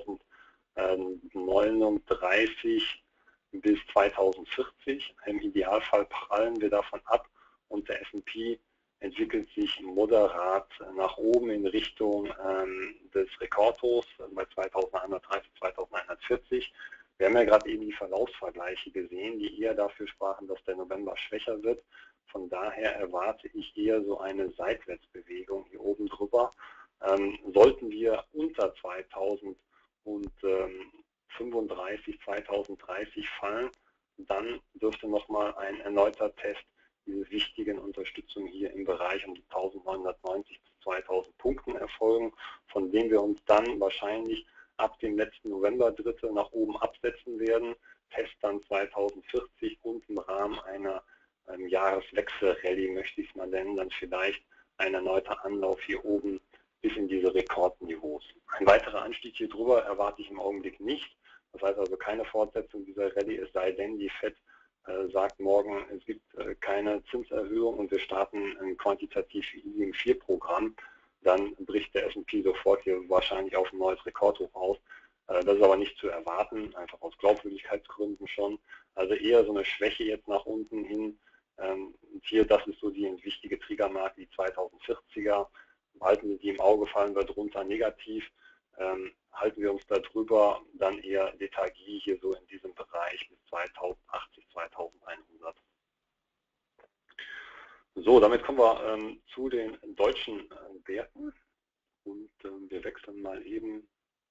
2039 bis 2040. Im Idealfall prallen wir davon ab und der S&P entwickelt sich moderat nach oben in Richtung des Rekordhochs bei 2130, 2140. Wir haben ja gerade eben die Verlaufsvergleiche gesehen, die eher dafür sprachen, dass der November schwächer wird. Von daher erwarte ich eher so eine Seitwärtsbewegung hier oben drüber. Sollten wir unter 2035, 2030 fallen, dann dürfte nochmal ein erneuter Test diese wichtigen Unterstützung hier im Bereich um die 1990 bis 2000 Punkten erfolgen, von denen wir uns dann wahrscheinlich ab dem letzten November-Drittel nach oben absetzen werden. Test dann 2040 und im Rahmen einer Jahreswechsel-Rallye, möchte ich es mal nennen, dann vielleicht ein erneuter Anlauf hier oben bis in diese Rekordniveaus. Ein weiterer Anstieg hier drüber erwarte ich im Augenblick nicht. Das heißt also keine Fortsetzung dieser Rallye, es sei denn, die FED sagt morgen, es gibt keine Zinserhöhung und wir starten ein quantitativ Easing 4 Programm, dann bricht der S&P sofort hier wahrscheinlich auf ein neues Rekordhoch aus. Das ist aber nicht zu erwarten, einfach aus Glaubwürdigkeitsgründen schon. Also eher so eine Schwäche jetzt nach unten hin. Hier, das ist so die wichtige Triggermarke, die 2040er. Halten wir die im Auge, fallen wir drunter negativ. Halten wir uns darüber, dann eher Lethargie hier so in diesem Bereich bis 2080, 2100. So, damit kommen wir zu den deutschen Werten und wir wechseln mal eben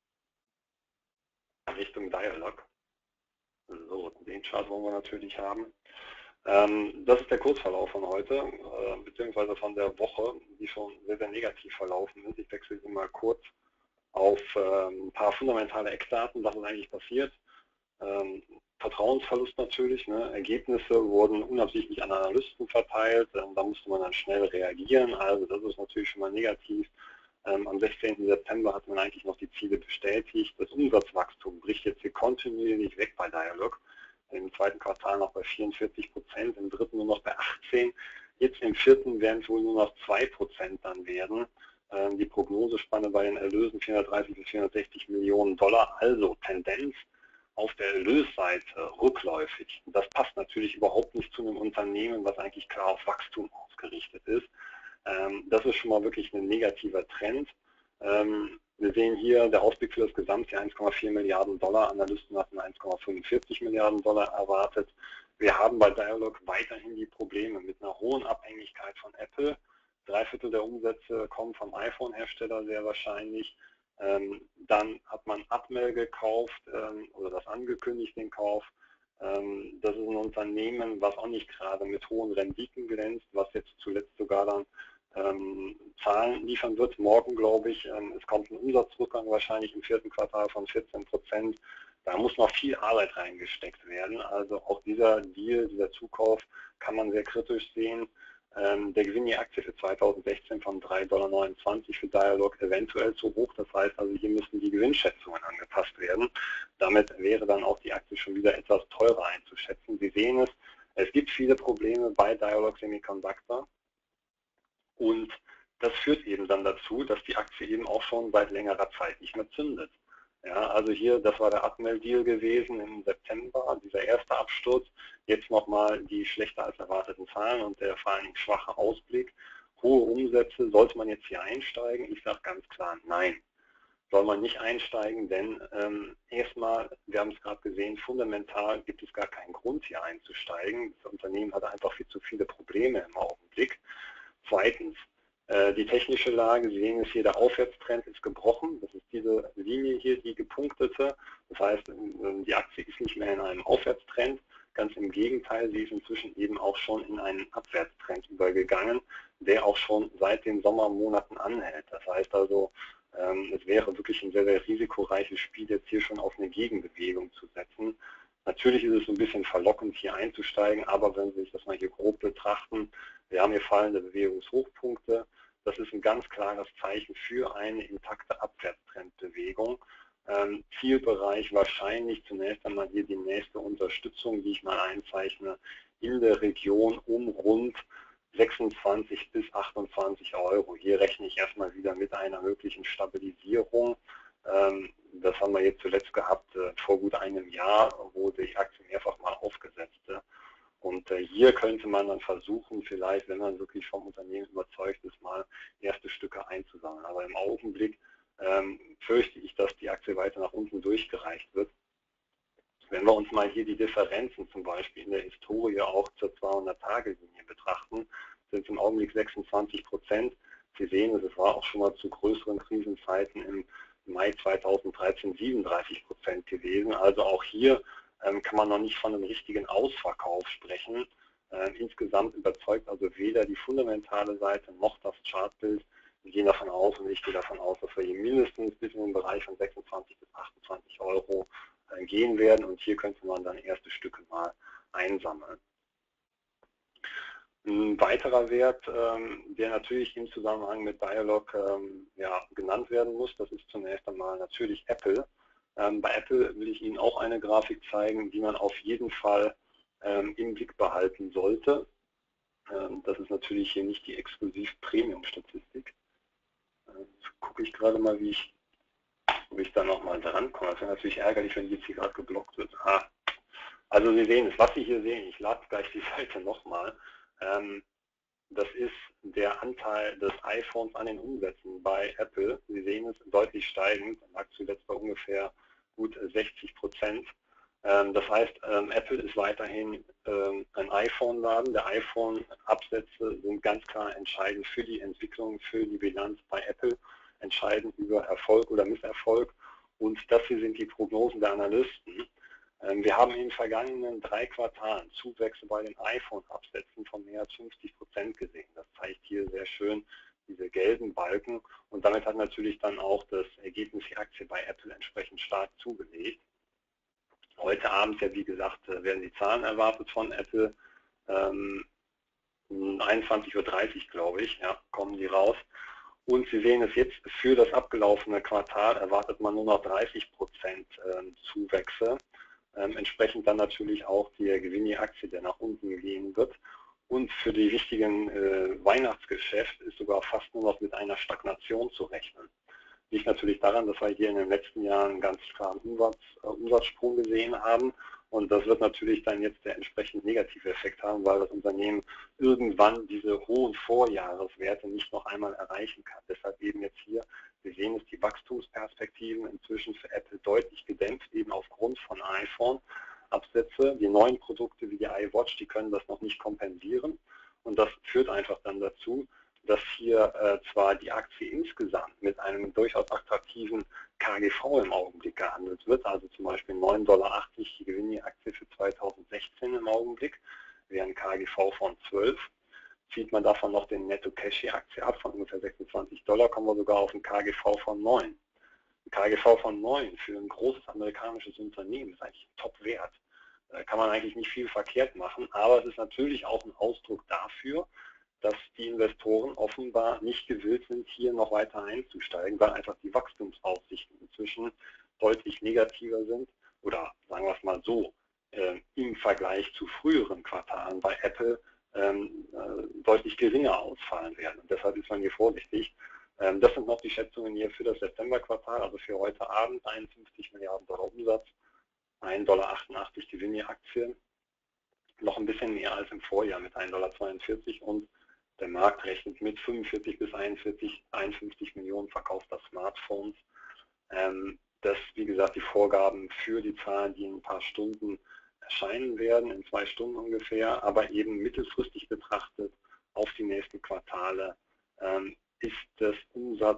Richtung Dialog. So, den Chart wollen wir natürlich haben. Das ist der Kursverlauf von heute, beziehungsweise von der Woche, die schon sehr, sehr negativ verlaufen ist. Ich wechsle hier mal kurz auf ein paar fundamentale Eckdaten, was ist eigentlich passiert. Vertrauensverlust natürlich, ne? Ergebnisse wurden unabsichtlich an Analysten verteilt, da musste man dann schnell reagieren, also das ist natürlich schon mal negativ. Am 16. September hat man eigentlich noch die Ziele bestätigt. Das Umsatzwachstum bricht jetzt hier kontinuierlich weg bei Dialog. Im zweiten Quartal noch bei 44%, im dritten nur noch bei 18%. Jetzt im vierten werden es wohl nur noch 2% dann werden. Die Prognosespanne bei den Erlösen 430 bis 460 Millionen Dollar, also Tendenz auf der Erlösseite rückläufig. Das passt natürlich überhaupt nicht zu einem Unternehmen, was eigentlich klar auf Wachstum ausgerichtet ist. Das ist schon mal wirklich ein negativer Trend. Wir sehen hier, der Ausblick für das Gesamtjahr 1,4 Milliarden Dollar, Analysten hatten 1,45 Milliarden Dollar erwartet. Wir haben bei Dialog weiterhin die Probleme mit einer hohen Abhängigkeit von Apple. 3/4 der Umsätze kommen vom iPhone-Hersteller sehr wahrscheinlich. Dann hat man Atmel gekauft oder das angekündigt, den Kauf. Das ist ein Unternehmen, was auch nicht gerade mit hohen Renditen glänzt, was jetzt zuletzt sogar dann Zahlen liefern wird. Morgen, glaube ich, es kommt ein Umsatzrückgang wahrscheinlich im vierten Quartal von 14%. Da muss noch viel Arbeit reingesteckt werden. Also auch dieser Deal, dieser Zukauf kann man sehr kritisch sehen. Der Gewinn je Aktie für 2016 von 3,29 $ für Dialog eventuell zu hoch. Das heißt also, hier müssen die Gewinnschätzungen angepasst werden. Damit wäre dann auch die Aktie schon wieder etwas teurer einzuschätzen. Sie sehen es, es gibt viele Probleme bei Dialog Semiconductor. Und das führt eben dann dazu, dass die Aktie eben auch schon seit längerer Zeit nicht mehr zündet. Ja, also hier, das war der Atmel-Deal gewesen im September, dieser erste Absturz. Jetzt nochmal die schlechter als erwarteten Zahlen und der vor allem schwache Ausblick. Hohe Umsätze, sollte man jetzt hier einsteigen? Ich sage ganz klar, nein. Soll man nicht einsteigen, denn erstmal, wir haben es gerade gesehen, fundamental gibt es gar keinen Grund hier einzusteigen. Das Unternehmen hat einfach viel zu viele Probleme im Augenblick. Zweitens, die technische Lage, Sie sehen es hier, der Aufwärtstrend ist gebrochen. Das ist diese Linie hier, die gepunktete. Das heißt, die Aktie ist nicht mehr in einem Aufwärtstrend. Ganz im Gegenteil, sie ist inzwischen eben auch schon in einen Abwärtstrend übergegangen, der auch schon seit den Sommermonaten anhält. Das heißt also, es wäre wirklich ein sehr, sehr risikoreiches Spiel, jetzt hier schon auf eine Gegenbewegung zu setzen. Natürlich ist es ein bisschen verlockend, hier einzusteigen, aber wenn Sie sich das mal hier grob betrachten, wir haben hier fallende Bewegungshochpunkte. Das ist ein ganz klares Zeichen für eine intakte Abwärtstrendbewegung. Zielbereich wahrscheinlich zunächst einmal hier die nächste Unterstützung, die ich mal einzeichne, in der Region um rund 26 bis 28 Euro. Hier rechne ich erstmal wieder mit einer möglichen Stabilisierung. Das haben wir jetzt zuletzt gehabt vor gut einem Jahr, wo die Aktie mehrfach mal aufgesetzte. Und hier könnte man dann versuchen, vielleicht, wenn man wirklich vom Unternehmen überzeugt ist, mal erste Stücke einzusammeln. Aber im Augenblick fürchte ich, dass die Aktie weiter nach unten durchgereicht wird. Wenn wir uns mal hier die Differenzen zum Beispiel in der Historie auch zur 200-Tage-Linie betrachten, sind es im Augenblick 26%. Sie sehen, es war auch schon mal zu größeren Krisenzeiten im Mai 2013 37% gewesen. Also auch hier kann man noch nicht von einem richtigen Ausverkauf sprechen. Insgesamt überzeugt also weder die fundamentale Seite noch das Chartbild. Wir gehen davon aus, und ich gehe davon aus, dass wir hier mindestens bis in den Bereich von 26 bis 28 Euro gehen werden, und hier könnte man dann erste Stücke mal einsammeln. Ein weiterer Wert, der natürlich im Zusammenhang mit Dialog genannt werden muss, das ist zunächst einmal natürlich Apple. Bei Apple will ich Ihnen auch eine Grafik zeigen, die man auf jeden Fall im Blick behalten sollte. Das ist natürlich hier nicht die Exklusiv-Premium-Statistik. Jetzt gucke ich gerade mal, wie ich da nochmal dran komme. Das wäre natürlich ärgerlich, wenn die jetzt hier gerade geblockt wird. Also Sie sehen es, was Sie hier sehen, ich lade gleich die Seite nochmal. Das ist der Anteil des iPhones an den Umsätzen bei Apple. Sie sehen es deutlich steigend, lag zuletzt bei ungefähr gut 60%. Das heißt, Apple ist weiterhin ein iPhone-Laden. Der iPhone-Absätze sind ganz klar entscheidend für die Entwicklung, für die Bilanz bei Apple, entscheidend über Erfolg oder Misserfolg. Und das hier sind die Prognosen der Analysten. Wir haben in den vergangenen 3 Quartalen Zuwächse bei den iPhone-Absätzen von mehr als 50% gesehen. Das zeigt hier sehr schön diese gelben Balken, und damit hat natürlich dann auch das Ergebnis der Aktie bei Apple entsprechend stark zugelegt. Heute Abend, ja wie gesagt, werden die Zahlen erwartet von Apple. 21:30 Uhr, glaube ich, ja, kommen die raus. Und Sie sehen es jetzt, für das abgelaufene Quartal erwartet man nur noch 30% Zuwächse. Entsprechend dann natürlich auch der Gewinn der Aktie, der nach unten gehen wird. Und für die wichtigen Weihnachtsgeschäft ist sogar fast nur noch mit einer Stagnation zu rechnen. Liegt natürlich daran, dass wir hier in den letzten Jahren einen ganz klaren Umsatzsprung gesehen haben. Und das wird natürlich dann jetzt der entsprechend negative Effekt haben, weil das Unternehmen irgendwann diese hohen Vorjahreswerte nicht noch einmal erreichen kann. Deshalb eben jetzt hier, wir sehen es, die Wachstumsperspektiven inzwischen für Apple deutlich gedämpft, eben aufgrund von iPhone-Absätze. Die neuen Produkte wie die iWatch, die können das noch nicht kompensieren. Und das führt einfach dann dazu, dass hier zwar die Aktie insgesamt mit einem durchaus attraktiven KGV im Augenblick gehandelt wird, also zum Beispiel 9,80 $ die Gewinne-Aktie für 2016 im Augenblick, während KGV von 12. Zieht man davon noch den Netto-Cash-Aktie ab von ungefähr 26 $, kommen wir sogar auf ein KGV von 9. Ein KGV von 9 für ein großes amerikanisches Unternehmen ist eigentlich ein Top-Wert. Da kann man eigentlich nicht viel verkehrt machen, aber es ist natürlich auch ein Ausdruck dafür, dass die Investoren offenbar nicht gewillt sind, hier noch weiter einzusteigen, weil einfach die Wachstumsaussichten inzwischen deutlich negativer sind, oder sagen wir es mal so, im Vergleich zu früheren Quartalen bei Apple deutlich geringer ausfallen werden. Und deshalb ist man hier vorsichtig. Das sind noch die Schätzungen hier für das Septemberquartal, also für heute Abend 51 Milliarden $ Umsatz, 1,88 $ Gewinn je Aktie, noch ein bisschen mehr als im Vorjahr mit 1,42 $ und der Markt rechnet mit 45 bis 51 Millionen verkaufter Smartphones. Das, wie gesagt, die Vorgaben für die Zahlen, die in ein paar Stunden erscheinen werden, in 2 Stunden ungefähr, aber eben mittelfristig betrachtet auf die nächsten Quartale ist der Umsatz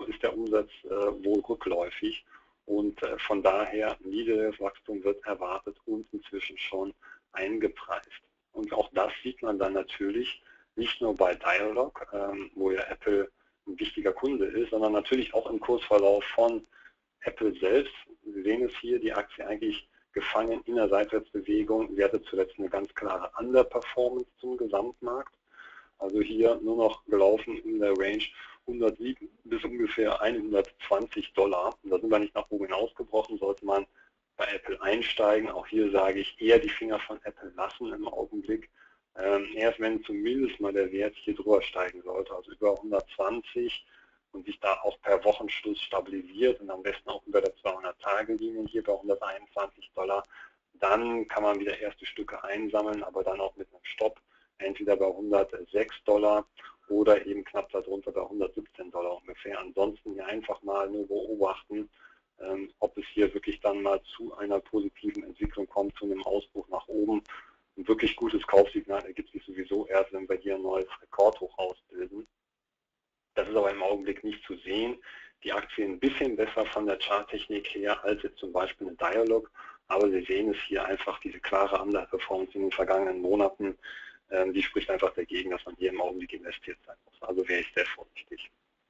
wohl rückläufig, und von daher niedriges Wachstum wird erwartet und inzwischen schon eingepreist. Und auch das sieht man dann natürlich nicht nur bei Dialog, wo ja Apple ein wichtiger Kunde ist, sondern natürlich auch im Kursverlauf von Apple selbst. Wir sehen es hier, die Aktie eigentlich gefangen in der Seitwärtsbewegung. Sie hatte zuletzt eine ganz klare Underperformance zum Gesamtmarkt. Also hier nur noch gelaufen in der Range 107 bis ungefähr 120 $. Und da sind wir nicht nach oben hinausgebrochen, sollte man bei Apple einsteigen. Auch hier sage ich eher die Finger von Apple lassen im Augenblick. Erst wenn zumindest mal der Wert hier drüber steigen sollte, also über 120 und sich da auch per Wochenschluss stabilisiert und am besten auch über der 200-Tage-Linie hier bei $121, dann kann man wieder erste Stücke einsammeln, aber dann auch mit einem Stopp, entweder bei $106 oder eben knapp darunter bei $117 ungefähr. Ansonsten hier einfach mal nur beobachten, ob es hier wirklich dann mal zu einer positiven Entwicklung kommt, zu einem Ausbruch nach oben. Ein wirklich gutes Kaufsignal ergibt sich sowieso erst, wenn wir hier ein neues Rekordhoch ausbilden. Das ist aber im Augenblick nicht zu sehen. Die Aktie ein bisschen besser von der Charttechnik her als jetzt zum Beispiel eine Dialog, aber Sie sehen es hier einfach, diese klare Underperformance in den vergangenen Monaten, die spricht einfach dagegen, dass man hier im Augenblick investiert sein muss. Also wäre ich sehr vorsichtig.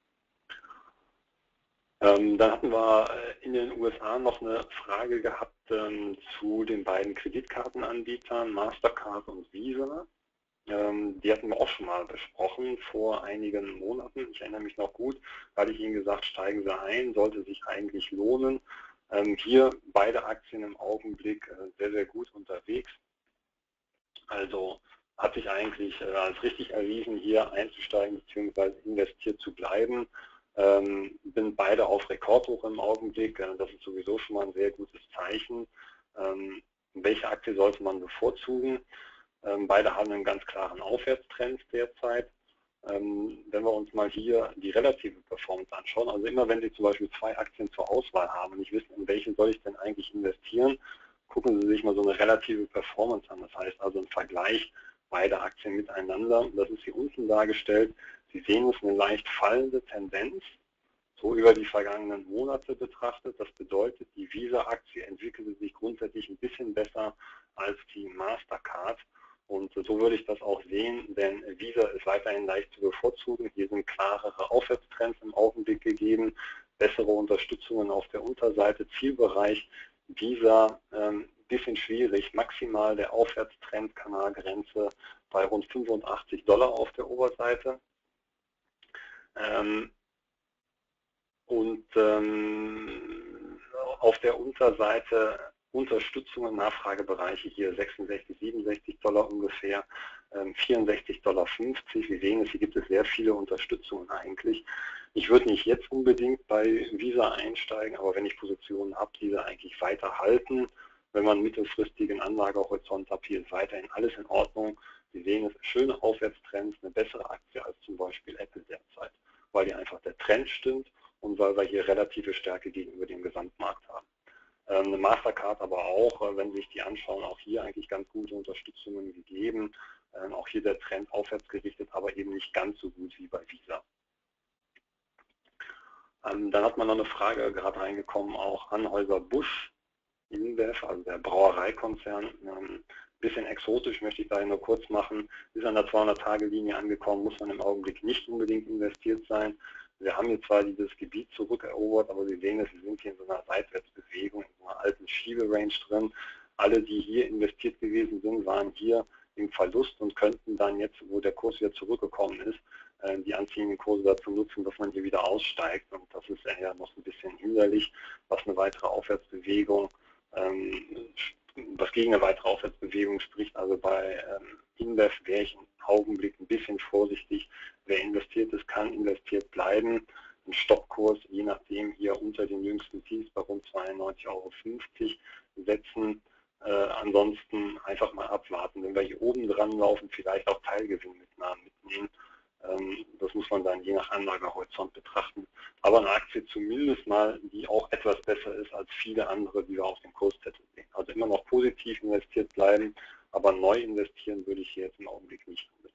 Dann hatten wir in den USA noch eine Frage gehabt zu den beiden Kreditkartenanbietern, Mastercard und Visa. Die hatten wir auch schon mal besprochen vor einigen Monaten. Ich erinnere mich noch gut, da hatte ich Ihnen gesagt, steigen Sie ein, sollte sich eigentlich lohnen. Hier beide Aktien im Augenblick sehr, sehr gut unterwegs. Also hat sich eigentlich als richtig erwiesen, hier einzusteigen bzw. investiert zu bleiben. Bin beide auf Rekordhoch im Augenblick. Das ist sowieso schon mal ein sehr gutes Zeichen. Welche Aktie sollte man bevorzugen? Beide haben einen ganz klaren Aufwärtstrend derzeit. Wenn wir uns mal hier die relative Performance anschauen, also immer wenn Sie zum Beispiel zwei Aktien zur Auswahl haben und nicht wissen, in welche soll ich denn eigentlich investieren, gucken Sie sich mal so eine relative Performance an. Das heißt also ein Vergleich beider Aktien miteinander. Das ist hier unten dargestellt. Sie sehen es, eine leicht fallende Tendenz, so über die vergangenen Monate betrachtet. Das bedeutet, die Visa-Aktie entwickelte sich grundsätzlich ein bisschen besser als die Mastercard. Und so würde ich das auch sehen, denn Visa ist weiterhin leicht zu bevorzugen. Hier sind klarere Aufwärtstrends im Augenblick gegeben, bessere Unterstützungen auf der Unterseite, Zielbereich Visa bisschen schwierig, maximal der Aufwärtstrend Kanalgrenze bei rund $85 auf der Oberseite. Auf der Unterseite Unterstützungen, Nachfragebereiche hier $66, $67 ungefähr, $64,50. Sie sehen es, hier gibt es sehr viele Unterstützungen eigentlich. Ich würde nicht jetzt unbedingt bei Visa einsteigen, aber wenn ich Positionen habe, diese eigentlich weiter halten, wenn man mittelfristigen Anlagehorizont hat, hier ist weiterhin alles in Ordnung. Sie sehen es, schöne Aufwärtstrends, eine bessere Aktie als zum Beispiel Apple derzeit, weil hier einfach der Trend stimmt und weil wir hier relative Stärke gegenüber dem Gesamtmarkt haben. Eine Mastercard aber auch, wenn Sie sich die anschauen, auch hier eigentlich ganz gute Unterstützungen gegeben. Auch hier der Trend aufwärts gerichtet, aber eben nicht ganz so gut wie bei Visa. Dann hat man noch eine Frage gerade reingekommen, auch Anheuser-Busch InBev, also der Brauereikonzern. Ein bisschen exotisch möchte ich da nur kurz machen. Ist an der 200-Tage-Linie angekommen, muss man im Augenblick nicht unbedingt investiert sein. Wir haben hier zwar dieses Gebiet zurückerobert, aber Sie sehen es, wir sind hier in so einer Seitwärtsbewegung, in so einer alten Schieberange drin. Alle, die hier investiert gewesen sind, waren hier im Verlust und könnten dann jetzt, wo der Kurs wieder zurückgekommen ist, die anziehenden Kurse dazu nutzen, dass man hier wieder aussteigt. Und das ist eher noch ein bisschen hinderlich, was eine weitere Aufwärtsbewegung, was gegen eine weitere Aufwärtsbewegung spricht. Also bei InBev wäre ich im Augenblick ein bisschen vorsichtig. Wer investiert ist, kann investiert bleiben. Ein Stoppkurs, je nachdem, hier unter den jüngsten Tiefs bei rund 92,50 € setzen. Ansonsten einfach mal abwarten. Wenn wir hier oben dran laufen, vielleicht auch Teilgewinn mitnehmen. Das muss man dann je nach Anlagehorizont betrachten. Aber eine Aktie zumindest mal, die auch etwas besser ist als viele andere, die wir auf dem Kurszettel sehen. Also immer noch positiv investiert bleiben, aber neu investieren würde ich hier jetzt im Augenblick nicht unbedingt.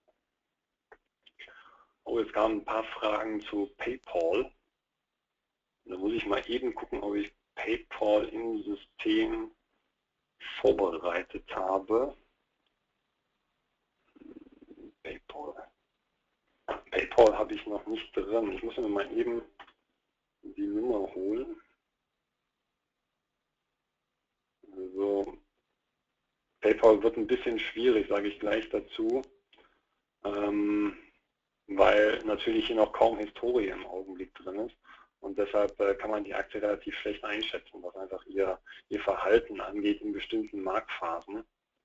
Oh, jetzt kamen ein paar Fragen zu PayPal. Da muss ich mal eben gucken, ob ich PayPal im System vorbereitet habe. PayPal habe ich noch nicht drin. Ich muss mir mal eben die Nummer holen. Also, PayPal wird ein bisschen schwierig, sage ich gleich dazu, weil natürlich hier noch kaum Historie im Augenblick drin ist und deshalb kann man die Aktie relativ schlecht einschätzen, was einfach ihr Verhalten angeht in bestimmten Marktphasen.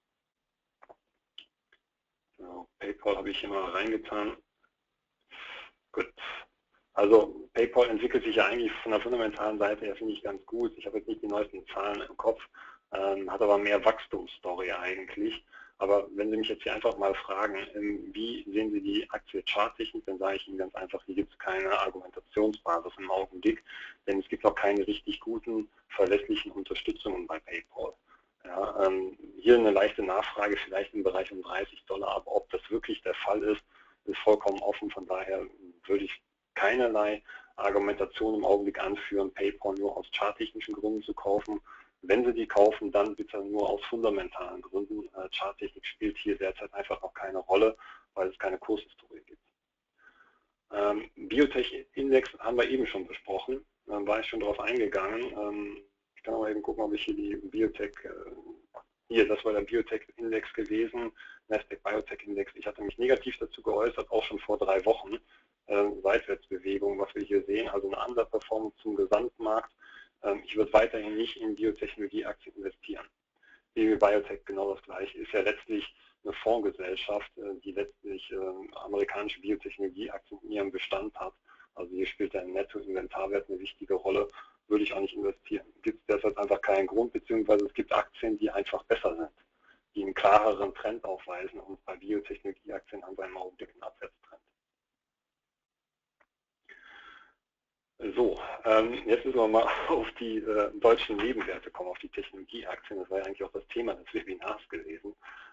So, PayPal habe ich hier mal reingetan. Gut. Also PayPal entwickelt sich ja eigentlich von der fundamentalen Seite her, finde ich, ganz gut. Ich habe jetzt nicht die neuesten Zahlen im Kopf, hat aber mehr Wachstumsstory eigentlich. Aber wenn Sie mich jetzt hier einfach mal fragen, wie sehen Sie die Aktie charttechnisch, dann sage ich Ihnen ganz einfach, hier gibt es keine Argumentationsbasis im Augenblick, denn es gibt auch keine richtig guten, verlässlichen Unterstützungen bei PayPal. Ja, hier eine leichte Nachfrage vielleicht im Bereich um $30, aber ob das wirklich der Fall ist vollkommen offen. Von daher würde ich keinerlei Argumentation im Augenblick anführen, PayPal nur aus charttechnischen Gründen zu kaufen. Wenn Sie die kaufen, dann bitte nur aus fundamentalen Gründen. Charttechnik spielt hier derzeit einfach noch keine Rolle, weil es keine Kurshistorie gibt. Biotech-Index haben wir eben schon besprochen, war ich schon darauf eingegangen. Ich kann aber eben gucken, ob ich hier die Biotech, hier, das war der Biotech-Index gewesen, Nasdaq Biotech-Index. Ich hatte mich negativ dazu geäußert, auch schon vor 3 Wochen. Seitwärtsbewegung, was wir hier sehen, also eine Underperformance zum Gesamtmarkt. Ich würde weiterhin nicht in Biotechnologieaktien investieren. BW Biotech genau das gleiche, ist ja letztlich eine Fondsgesellschaft, die letztlich amerikanische Biotechnologieaktien in ihrem Bestand hat. Also hier spielt der Netto-Inventarwert eine wichtige Rolle, würde ich auch nicht investieren. Gibt es derzeit einfach keinen Grund, beziehungsweise es gibt Aktien, die einfach besser sind, die einen klareren Trend aufweisen, und bei Biotechnologieaktien haben wir im Augenblick einen Abwärtstrend. So, jetzt müssen wir mal auf die deutschen Nebenwerte kommen, auf die Technologieaktien. Das war ja eigentlich auch das Thema des Webinars gewesen.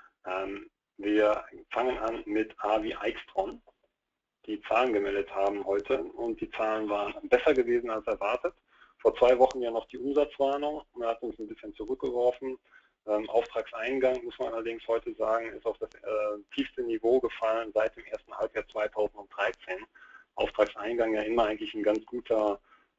Wir fangen an mit A wie Aixtron, die Zahlen gemeldet haben heute, und die Zahlen waren besser gewesen als erwartet. Vor 2 Wochen ja noch die Umsatzwarnung, man hat uns ein bisschen zurückgeworfen. Auftragseingang, muss man allerdings heute sagen, ist auf das tiefste Niveau gefallen seit dem ersten Halbjahr 2013. Auftragseingang ja immer eigentlich ein ganz guter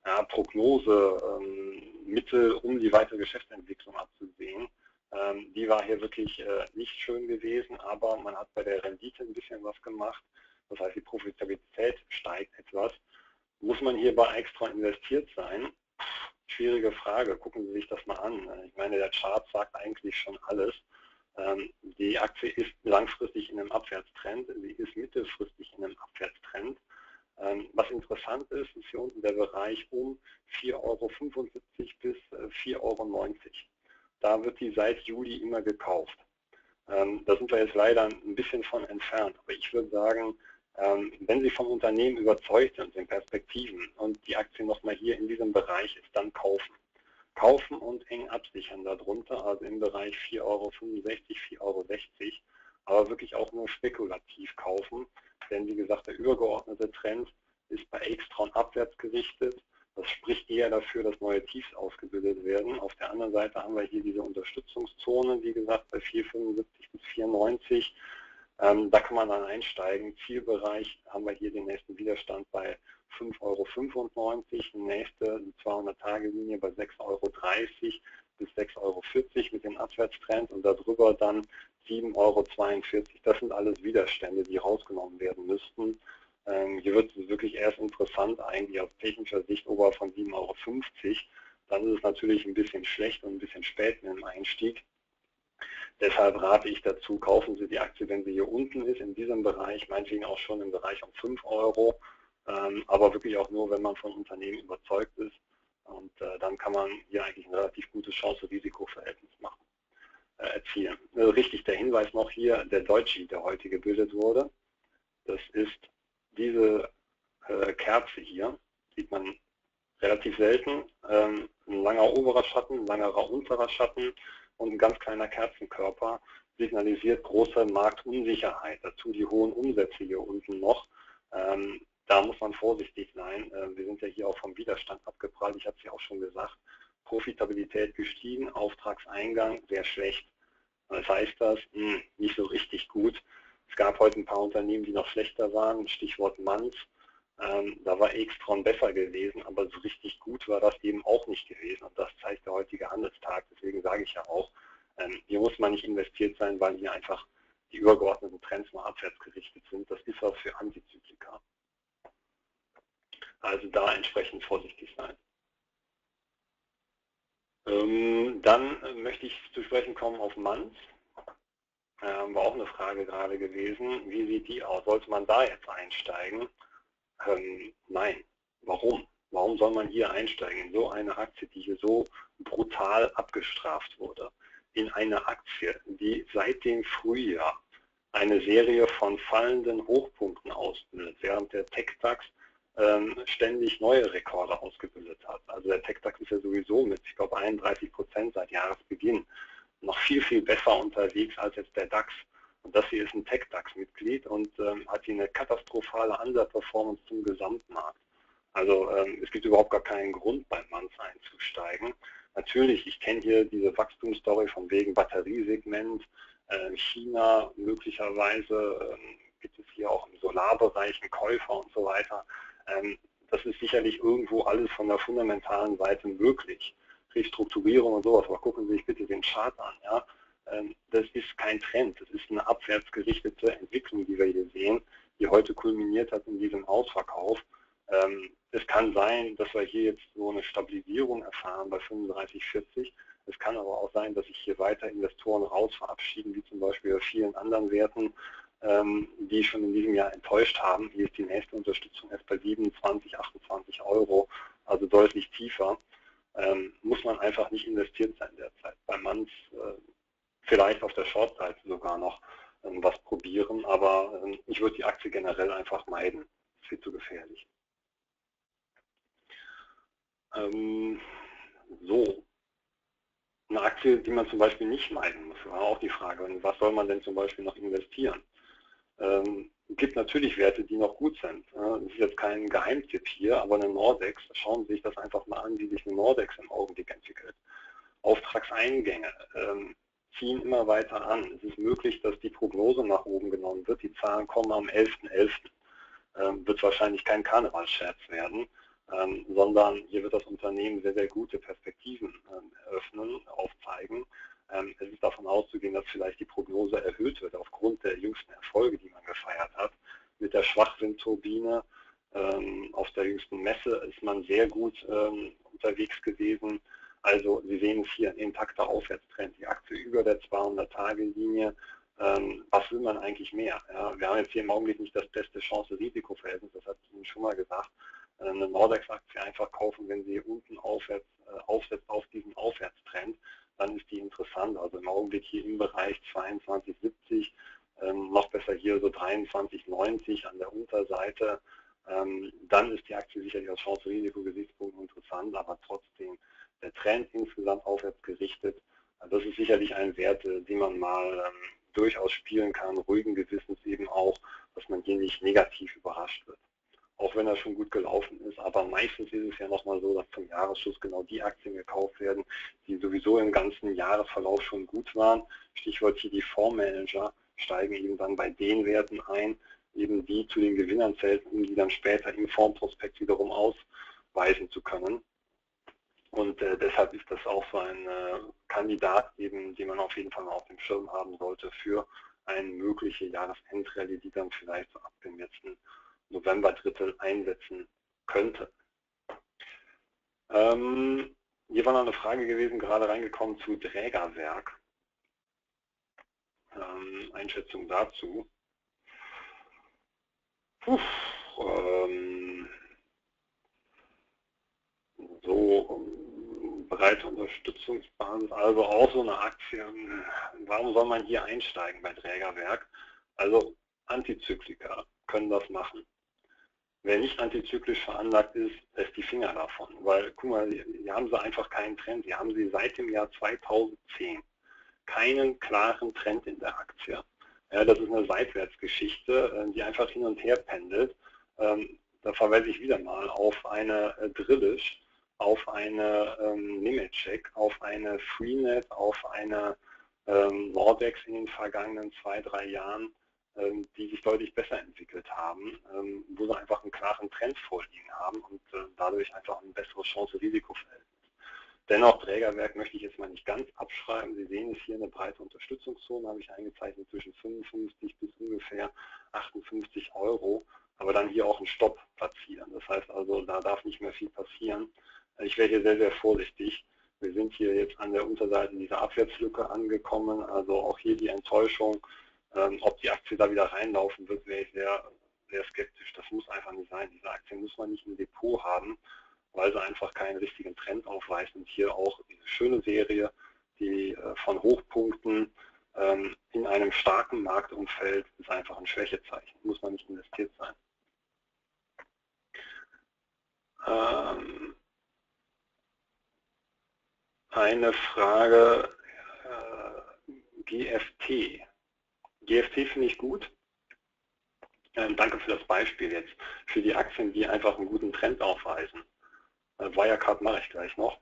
Prognosemittel, um die weitere Geschäftsentwicklung abzusehen. Die war hier wirklich nicht schön gewesen, aber man hat bei der Rendite ein bisschen was gemacht. Das heißt, die Profitabilität steigt etwas. Muss man hier bei Aixtron investiert sein? Schwierige Frage, gucken Sie sich das mal an. Ich meine, der Chart sagt eigentlich schon alles. Die Aktie ist langfristig in einem Abwärtstrend, sie ist mittelfristig in einem Abwärtstrend. Was interessant ist, ist hier unten der Bereich um 4,75 € bis 4,90 €. Da wird die seit Juli immer gekauft. Da sind wir jetzt leider ein bisschen von entfernt, aber ich würde sagen, wenn Sie vom Unternehmen überzeugt sind, den Perspektiven, und die Aktie nochmal hier in diesem Bereich ist, dann kaufen. Kaufen und eng absichern darunter, also im Bereich 4,65 €, 4,60 €, aber wirklich auch nur spekulativ kaufen, denn wie gesagt, der übergeordnete Trend ist bei Aixtron abwärts gerichtet. Das spricht eher dafür, dass neue Tiefs ausgebildet werden. Auf der anderen Seite haben wir hier diese Unterstützungszone, wie gesagt, bei 4,75 bis 4,90. Da kann man dann einsteigen. Zielbereich haben wir hier den nächsten Widerstand bei 5,95 €, nächste 200-Tage-Linie bei 6,30 € bis 6,40 € mit dem Abwärtstrend, und darüber dann 7,42 €. Das sind alles Widerstände, die rausgenommen werden müssten. Hier wird es wirklich erst interessant, eigentlich aus technischer Sicht oberhalb von 7,50 €. Dann ist es natürlich ein bisschen schlecht und ein bisschen spät mit dem Einstieg. Deshalb rate ich dazu, kaufen Sie die Aktie, wenn sie hier unten ist, in diesem Bereich, meinetwegen auch schon im Bereich um 5 €, aber wirklich auch nur, wenn man von Unternehmen überzeugt ist. Und dann kann man hier eigentlich ein relativ gutes Chance-Risiko-Verhältnis erzielen. Richtig, der Hinweis noch hier, der Deutsche, der heute gebildet wurde, das ist diese Kerze hier, sieht man relativ selten, ein langer oberer Schatten, ein langerer unterer Schatten und ein ganz kleiner Kerzenkörper signalisiert große Marktunsicherheit. Dazu die hohen Umsätze hier unten noch. Da muss man vorsichtig sein. Wir sind ja hier auch vom Widerstand abgeprallt. Ich habe es ja auch schon gesagt. Profitabilität gestiegen, Auftragseingang sehr schlecht. Was heißt das? Nicht so richtig gut. Es gab heute ein paar Unternehmen, die noch schlechter waren. Stichwort Manz. Da war Aixtron besser gewesen, aber so richtig gut war das eben auch nicht gewesen. Und das zeigt der heutige Handelstag. Deswegen sage ich ja auch, hier muss man nicht investiert sein, weil hier einfach die übergeordneten Trends mal abwärts gerichtet sind. Das ist was für Antizyklika. Also da entsprechend vorsichtig sein. Dann möchte ich zu sprechen kommen auf Manz. War auch eine Frage gerade gewesen. Wie sieht die aus? Sollte man da jetzt einsteigen? Nein. Warum? Warum soll man hier einsteigen in so eine Aktie, die hier so brutal abgestraft wurde? In eine Aktie, die seit dem Frühjahr eine Serie von fallenden Hochpunkten ausbildet, während der TechDAX ständig neue Rekorde ausgebildet hat. Also der TechDAX ist ja sowieso mit, ich glaube, 31% seit Jahresbeginn noch viel, viel besser unterwegs als jetzt der DAX. Und das hier ist ein TechDAX-Mitglied und hat hier eine katastrophale Underperformance zum Gesamtmarkt. Also es gibt überhaupt gar keinen Grund, bei Manz einzusteigen. Natürlich, ich kenne hier diese Wachstumsstory von wegen Batteriesegment, China möglicherweise, gibt es hier auch im Solarbereich einen Käufer und so weiter. Das ist sicherlich irgendwo alles von der fundamentalen Seite möglich. Restrukturierung und sowas, aber gucken Sie sich bitte den Chart an. Ja? Das ist kein Trend, das ist eine abwärtsgerichtete Entwicklung, die wir hier sehen, die heute kulminiert hat in diesem Ausverkauf. Es kann sein, dass wir hier jetzt so eine Stabilisierung erfahren bei 35,40. Es kann aber auch sein, dass sich hier weiter Investoren raus verabschieden, wie zum Beispiel bei vielen anderen Werten, die schon in diesem Jahr enttäuscht haben. Hier ist die nächste Unterstützung erst bei 27, 28 Euro, also deutlich tiefer. Muss man einfach nicht investiert sein derzeit. Bei Manz vielleicht auf der Short-Seite sogar noch was probieren, aber ich würde die Aktie generell einfach meiden. Das ist viel zu gefährlich. So, eine Aktie, die man zum Beispiel nicht meiden muss, war auch die Frage, was soll man denn zum Beispiel noch investieren? Es gibt natürlich Werte, die noch gut sind. Das ist jetzt kein Geheimtipp hier, aber eine Nordex, schauen Sie sich das einfach mal an, wie sich eine Nordex im Augenblick entwickelt. Auftragseingänge ziehen immer weiter an. Es ist möglich, dass die Prognose nach oben genommen wird. Die Zahlen kommen am 11.11. Wird wahrscheinlich kein Karnevalsscherz werden, sondern hier wird das Unternehmen sehr, sehr gute Perspektiven eröffnen, aufzeigen. Es ist davon auszugehen, dass vielleicht die Prognose erhöht wird aufgrund der jüngsten Erfolge, die man gefeiert hat. Mit der Schwachwindturbine auf der jüngsten Messe ist man sehr gut unterwegs gewesen. Also Sie sehen es hier, ein intakter Aufwärtstrend, die Aktie über der 200-Tage-Linie. Was will man eigentlich mehr? Ja, wir haben jetzt hier im Augenblick nicht das beste Chance-Risiko-Verhältnis, das hatte ich Ihnen schon mal gesagt. Eine Nordex-Aktie einfach kaufen, wenn sie unten aufwärts aufsetzt auf diesen Aufwärtstrend, dann ist die interessant. Also im Augenblick hier im Bereich 22,70, noch besser hier so 23,90 an der Unterseite. Dann ist die Aktie sicherlich aus Chance-Risiko-Gesichtspunkten interessant, aber trotzdem der Trend insgesamt aufwärts gerichtet. Das ist sicherlich ein Wert, den man mal durchaus spielen kann, ruhigen Gewissens eben auch, dass man hier nicht negativ überrascht wird. Auch wenn er schon gut gelaufen ist, aber meistens ist es ja nochmal so, dass zum Jahresschluss genau die Aktien gekauft werden, die sowieso im ganzen Jahresverlauf schon gut waren. Stichwort hier die Fondsmanager steigen eben dann bei den Werten ein, eben die zu den Gewinnern zählen, um die dann später im Fondsprospekt wiederum ausweisen zu können. Und deshalb ist das auch so ein Kandidat, eben, den man auf jeden Fall mal auf dem Schirm haben sollte für eine mögliche Jahresendrallye, die dann vielleicht so ab dem letzten November-Drittel einsetzen könnte. Hier war noch eine Frage gewesen, gerade reingekommen zu Drägerwerk. Einschätzung dazu. Breite Unterstützungsbasis, also auch so eine Aktie. Warum soll man hier einsteigen bei Drägerwerk? Also Antizykliker können das machen. Wer nicht antizyklisch veranlagt ist, lässt die Finger davon, weil, guck mal, hier haben sie einfach keinen Trend. Hier haben sie seit dem Jahr 2010 keinen klaren Trend in der Aktie. Ja, das ist eine Seitwärtsgeschichte, die einfach hin und her pendelt. Da verweise ich wieder mal auf eine Drillisch, auf eine Nemetschek, auf eine Freenet, auf eine Nordex in den vergangenen 2-3 Jahren, die sich deutlich besser entwickelt haben, wo sie einfach einen klaren Trend vorliegen haben und dadurch einfach ein besseres Chance-Risiko-Verhältnis. Dennoch, Trägerwerk möchte ich jetzt mal nicht ganz abschreiben. Sie sehen es hier, eine breite Unterstützungszone habe ich eingezeichnet zwischen 55 bis ungefähr 58 Euro, aber dann hier auch einen Stopp platzieren. Das heißt also, da darf nicht mehr viel passieren. Ich wäre hier sehr, sehr vorsichtig. Wir sind hier jetzt an der Unterseite dieser Abwärtslücke angekommen, also auch hier die Enttäuschung. Ob die Aktie da wieder reinlaufen wird, wäre ich sehr, sehr skeptisch. Das muss einfach nicht sein. Diese Aktie muss man nicht im Depot haben, weil sie einfach keinen richtigen Trend aufweist. Und hier auch diese schöne Serie, die von Hochpunkten in einem starken Marktumfeld, ist einfach ein Schwächezeichen. Muss man nicht investiert sein. Eine Frage, GFT. GFT finde ich gut. Danke für das Beispiel jetzt. Für die Aktien, die einfach einen guten Trend aufweisen. Wirecard mache ich gleich noch.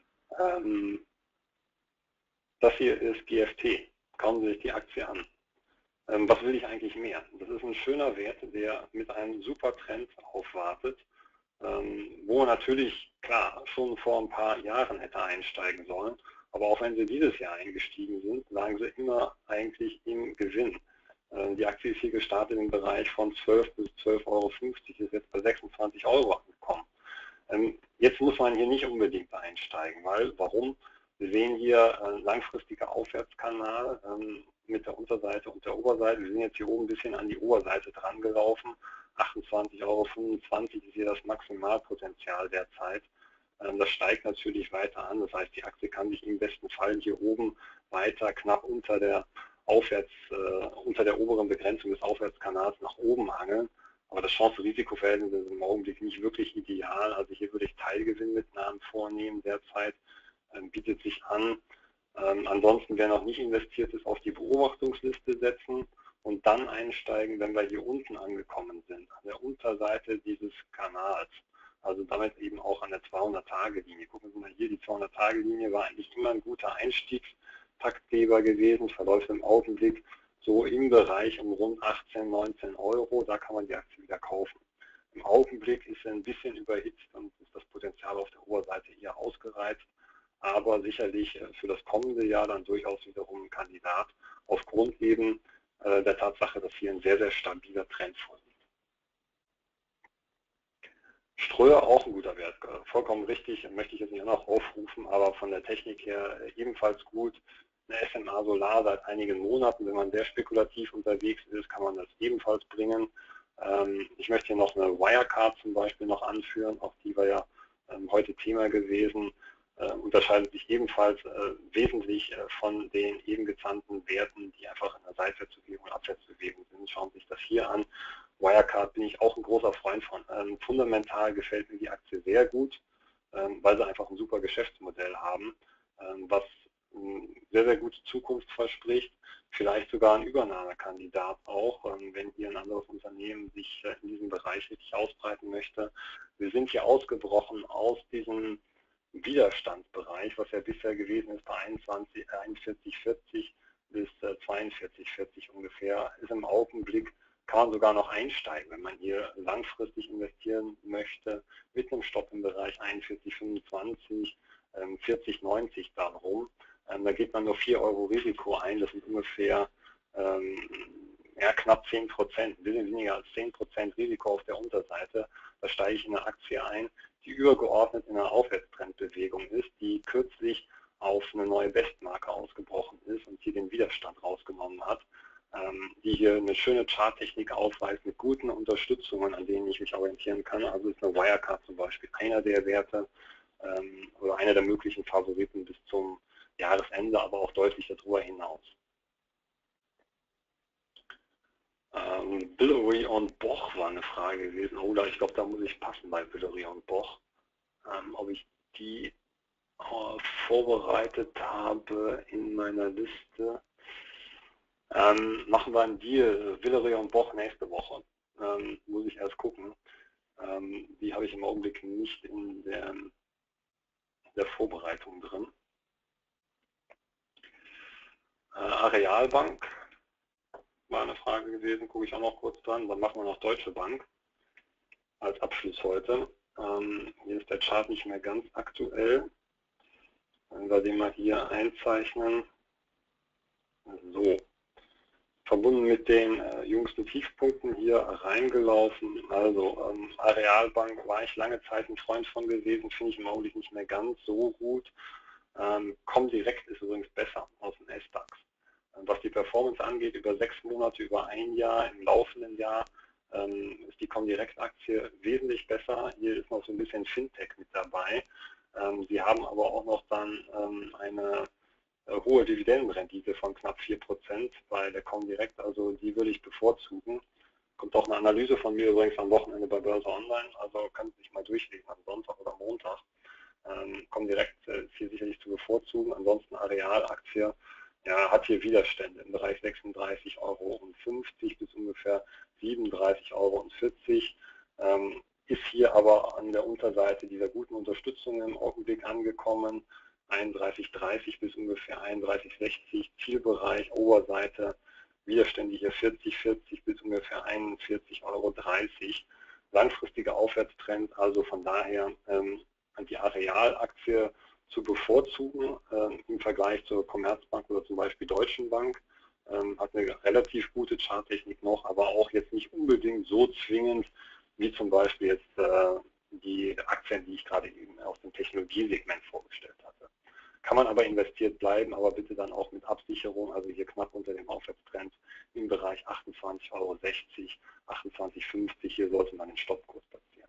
Das hier ist GFT. Schauen Sie sich die Aktie an. Was will ich eigentlich mehr? Das ist ein schöner Wert, der mit einem super Trend aufwartet, wo man natürlich, klar, schon vor ein paar Jahren hätte einsteigen sollen. Aber auch wenn Sie dieses Jahr eingestiegen sind, lagen Sie immer eigentlich im Gewinn. Die Aktie ist hier gestartet im Bereich von 12 bis 12,50 Euro, ist jetzt bei 26 Euro angekommen. Jetzt muss man hier nicht unbedingt einsteigen, weil, warum? Wir sehen hier einen langfristigen Aufwärtskanal mit der Unterseite und der Oberseite. Wir sind jetzt hier oben ein bisschen an die Oberseite dran gelaufen. 28,25 Euro ist hier das Maximalpotenzial derzeit. Das steigt natürlich weiter an. Das heißt, die Aktie kann sich im besten Fall hier oben weiter knapp unter der oberen Begrenzung des Aufwärtskanals nach oben hangeln. Aber das Chance-Risiko-Verhältnis ist im Augenblick nicht wirklich ideal. Also hier würde ich Teilgewinnmitnahmen vornehmen derzeit. Bietet sich an. Ansonsten, wer noch nicht investiert ist, auf die Beobachtungsliste setzen und dann einsteigen, wenn wir hier unten angekommen sind, an der Unterseite dieses Kanals. Also damit eben auch an der 200-Tage-Linie. Gucken Sie mal hier, die 200-Tage-Linie war eigentlich immer ein guter Einstiegstaktgeber gewesen, verläuft im Augenblick so im Bereich um rund 18, 19 Euro. Da kann man die Aktie wieder kaufen. Im Augenblick ist er ein bisschen überhitzt und ist das Potenzial auf der Oberseite eher ausgereizt. Aber sicherlich für das kommende Jahr dann durchaus wiederum ein Kandidat, aufgrund eben der Tatsache, dass hier ein sehr, sehr stabiler Trend vorliegt. Ströer auch ein guter Wert, vollkommen richtig, möchte ich jetzt nicht noch aufrufen, aber von der Technik her ebenfalls gut. Eine SMA Solar seit einigen Monaten, wenn man sehr spekulativ unterwegs ist, kann man das ebenfalls bringen. Ich möchte hier noch eine Wirecard zum Beispiel noch anführen, auch die war ja heute Thema gewesen. Unterscheidet sich ebenfalls wesentlich von den eben genannten Werten, die einfach in der Seitwärtsbewegung und Abwärtsbewegung sind. Schauen Sie sich das hier an. Wirecard bin ich auch ein großer Freund von. Fundamental gefällt mir die Aktie sehr gut, weil sie einfach ein super Geschäftsmodell haben, was sehr, sehr gute Zukunft verspricht. Vielleicht sogar ein Übernahmekandidat auch, wenn hier ein anderes Unternehmen sich in diesem Bereich richtig ausbreiten möchte. Wir sind hier ausgebrochen aus diesem Widerstandsbereich, was ja bisher gewesen ist bei 41,40 bis 42,40 ungefähr, ist im Augenblick, kann man sogar noch einsteigen, wenn man hier langfristig investieren möchte, mit einem Stopp im Bereich 41,25, 40,90 dann rum. Da geht man nur 4 Euro Risiko ein, das sind ungefähr knapp 10%, ein bisschen weniger als 10% Risiko auf der Unterseite. Da steige ich in eine Aktie ein, die übergeordnet in einer Aufwärtstrendbewegung ist, die kürzlich auf eine neue Bestmarke ausgebrochen ist und hier den Widerstand rausgenommen hat, die hier eine schöne Charttechnik aufweist mit guten Unterstützungen, an denen ich mich orientieren kann. Also ist eine Wirecard zum Beispiel einer der Werte oder einer der möglichen Favoriten bis zum Jahresende, aber auch deutlich darüber hinaus. Villeroy und Boch war eine Frage gewesen. Oder ich glaube, da muss ich passen bei Villeroy und Boch. Ob ich die vorbereitet habe in meiner Liste. Machen wir einen Deal, Villeroy und Boch nächste Woche. Muss ich erst gucken. Die habe ich im Augenblick nicht in der Vorbereitung drin. Arealbank war eine Frage gewesen, gucke ich auch noch kurz dran. Dann machen wir noch Deutsche Bank als Abschluss heute. Hier ist der Chart nicht mehr ganz aktuell. Wenn wir den mal hier einzeichnen. So, verbunden mit den jüngsten Tiefpunkten hier reingelaufen. Also Arealbank war ich lange Zeit ein Freund von gewesen, finde ich im Augenblick nicht mehr ganz so gut. Comdirect ist übrigens besser aus dem SDAX. Was die Performance angeht, über 6 Monate, über ein Jahr, im laufenden Jahr, ist die Comdirect-Aktie wesentlich besser. Hier ist noch so ein bisschen Fintech mit dabei. Sie haben aber auch noch dann eine hohe Dividendenrendite von knapp 4% bei der Comdirect, also die würde ich bevorzugen. Kommt auch eine Analyse von mir übrigens am Wochenende bei Börse Online, also kann Sie sich mal durchlesen am Sonntag oder Montag. Comdirect ist hier sicherlich zu bevorzugen, ansonsten Areal-Aktie ja, hat hier Widerstände im Bereich 36,50 € bis ungefähr 37,40 €. Ist hier aber an der Unterseite dieser guten Unterstützung im Augenblick angekommen. 31,30 bis ungefähr 31,60 Zielbereich, Oberseite, Widerstände hier 40,40 bis ungefähr 41,30 €. Langfristiger Aufwärtstrend, also von daher die Areal-Aktie zu bevorzugen im Vergleich zur Commerzbank oder zum Beispiel Deutschen Bank. Hat eine relativ gute Charttechnik noch, aber auch jetzt nicht unbedingt so zwingend wie zum Beispiel jetzt die Aktien, die ich gerade eben aus dem Technologiesegment vorgestellt hatte. Kann man aber investiert bleiben, aber bitte dann auch mit Absicherung, also hier knapp unter dem Aufwärtstrend im Bereich 28,60 €, 28,50 €, hier sollte man den Stoppkurs platzieren.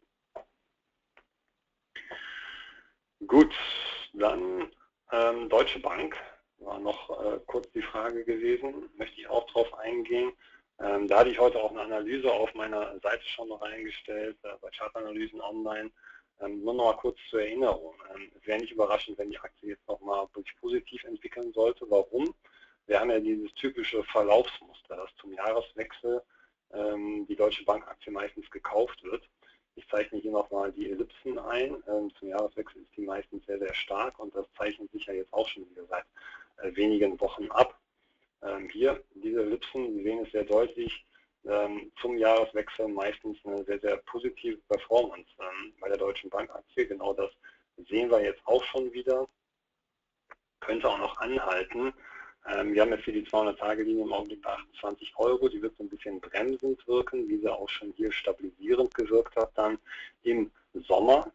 Gut, dann Deutsche Bank war noch kurz die Frage gewesen, möchte ich auch drauf eingehen. Da hatte ich heute auch eine Analyse auf meiner Seite schon noch reingestellt, bei Chartanalysen online. Nur noch mal kurz zur Erinnerung. Es wäre nicht überraschend, wenn die Aktie jetzt nochmal wirklich positiv entwickeln sollte. Warum? Wir haben ja dieses typische Verlaufsmuster, dass zum Jahreswechsel die Deutsche Bank-Aktie meistens gekauft wird. Ich zeichne hier nochmal die Ellipsen ein. Zum Jahreswechsel ist die meistens sehr, sehr stark und das zeichnet sich ja jetzt auch schon wieder seit wenigen Wochen ab. Hier, diese Ellipsen, Sie sehen es sehr deutlich, zum Jahreswechsel meistens eine sehr, sehr positive Performance bei der Deutschen Bank-Aktie. Genau das sehen wir jetzt auch schon wieder. Könnte auch noch anhalten. Wir haben jetzt hier die 200-Tage-Linie im Augenblick bei 28 €. Die wird so ein bisschen bremsend wirken, wie sie auch schon hier stabilisierend gewirkt hat dann im Sommer.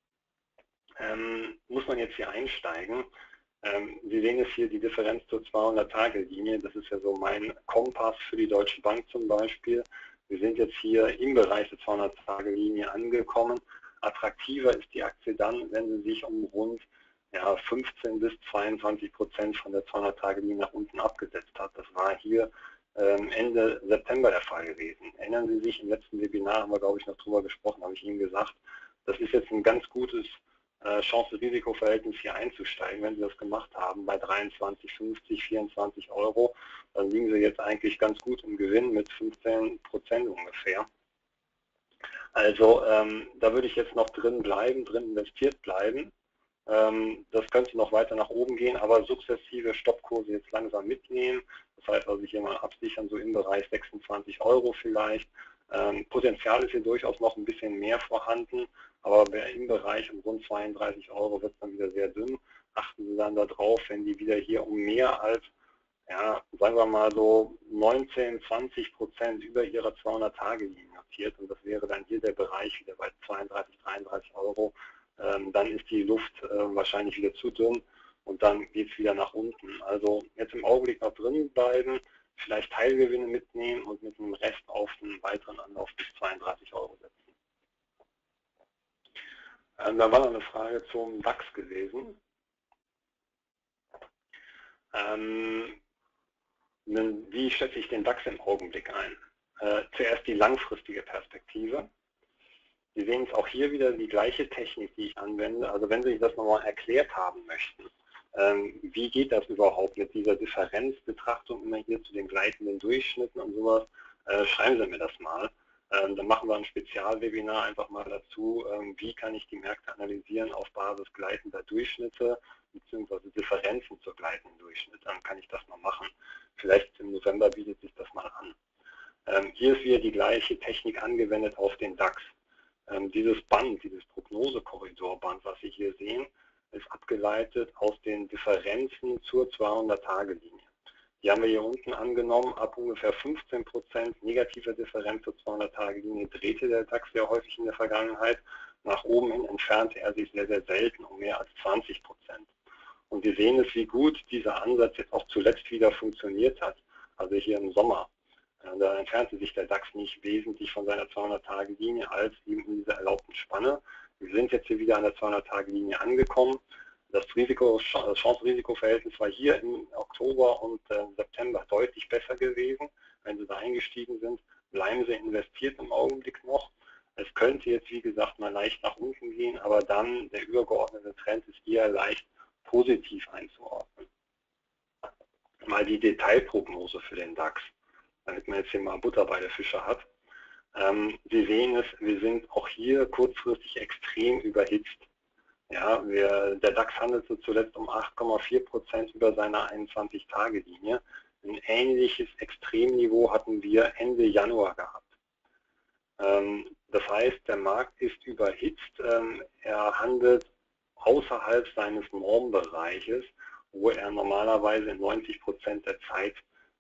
Muss man jetzt hier einsteigen. Sie sehen es hier, die Differenz zur 200-Tage-Linie. Das ist ja so mein Kompass für die Deutsche Bank zum Beispiel. Wir sind jetzt hier im Bereich der 200-Tage-Linie angekommen. Attraktiver ist die Aktie dann, wenn sie sich um rund 15 bis 22% von der 200-Tage-Linie nach unten abgesetzt hat. Das war hier Ende September der Fall gewesen. Erinnern Sie sich, im letzten Webinar haben wir, glaube ich, noch drüber gesprochen, habe ich Ihnen gesagt, das ist jetzt ein ganz gutes Chance-Risiko-Verhältnis hier einzusteigen. Wenn Sie das gemacht haben bei 23,50, 24 €, dann liegen Sie jetzt eigentlich ganz gut im Gewinn mit 15% ungefähr. Also da würde ich jetzt noch drin bleiben, drin investiert bleiben. Das könnte noch weiter nach oben gehen, aber sukzessive Stoppkurse jetzt langsam mitnehmen. Das heißt also hier mal absichern, so im Bereich 26 € vielleicht. Potenzial ist hier durchaus noch ein bisschen mehr vorhanden, aber im Bereich um rund 32 € wird es dann wieder sehr dünn. Achten Sie dann darauf, wenn die wieder hier um mehr als, sagen wir mal so 19, 20% über ihrer 200-Tage-Linie notiert, und das wäre dann hier der Bereich wieder bei 32, 33 €, dann ist die Luft wahrscheinlich wieder zu dünn und dann geht es wieder nach unten. Also jetzt im Augenblick noch drin bleiben, vielleicht Teilgewinne mitnehmen und mit einem Rest auf einen weiteren Anlauf bis 32 € setzen. Da war noch eine Frage zum DAX gewesen. Wie schätze ich den DAX im Augenblick ein? Zuerst die langfristige Perspektive. Sie sehen es auch hier wieder die gleiche Technik, die ich anwende. Also wenn Sie das nochmal erklärt haben möchten, wie geht das überhaupt mit dieser Differenzbetrachtung immer hier zu den gleitenden Durchschnitten und sowas, schreiben Sie mir das mal. Dann machen wir ein Spezialwebinar einfach mal dazu, wie kann ich die Märkte analysieren auf Basis gleitender Durchschnitte bzw. Differenzen zur gleitenden Durchschnitt. Dann kann ich das mal machen. Vielleicht im November bietet sich das mal an. Hier ist wieder die gleiche Technik angewendet auf den DAX. Dieses Band, dieses Prognosekorridorband, was Sie hier sehen, ist abgeleitet aus den Differenzen zur 200-Tage-Linie. Die haben wir hier unten angenommen, ab ungefähr 15% negativer Differenz zur 200-Tage-Linie drehte der DAX sehr häufig in der Vergangenheit. Nach oben hin entfernte er sich sehr, sehr selten um mehr als 20%. Und wir sehen es, wie gut dieser Ansatz jetzt auch zuletzt wieder funktioniert hat, also hier im Sommer. Da entfernte sich der DAX nicht wesentlich von seiner 200-Tage-Linie als eben in dieser erlaubten Spanne. Wir sind jetzt hier wieder an der 200-Tage-Linie angekommen. Das Chance-Risiko-Verhältnis war hier im Oktober und September deutlich besser gewesen. Wenn Sie da eingestiegen sind, bleiben Sie investiert im Augenblick noch. Es könnte jetzt, wie gesagt, mal leicht nach unten gehen, aber dann der übergeordnete Trend ist eher leicht positiv einzuordnen. Mal die Detailprognose für den DAX, damit man jetzt hier mal Butter bei der Fische hat. Sie sehen es, wir sind auch hier kurzfristig extrem überhitzt. Ja, der DAX handelte zuletzt um 8,4% über seiner 21-Tage-Linie. Ein ähnliches Extremniveau hatten wir Ende Januar gehabt. Das heißt, der Markt ist überhitzt. Er handelt außerhalb seines Normbereiches, wo er normalerweise 90% der Zeit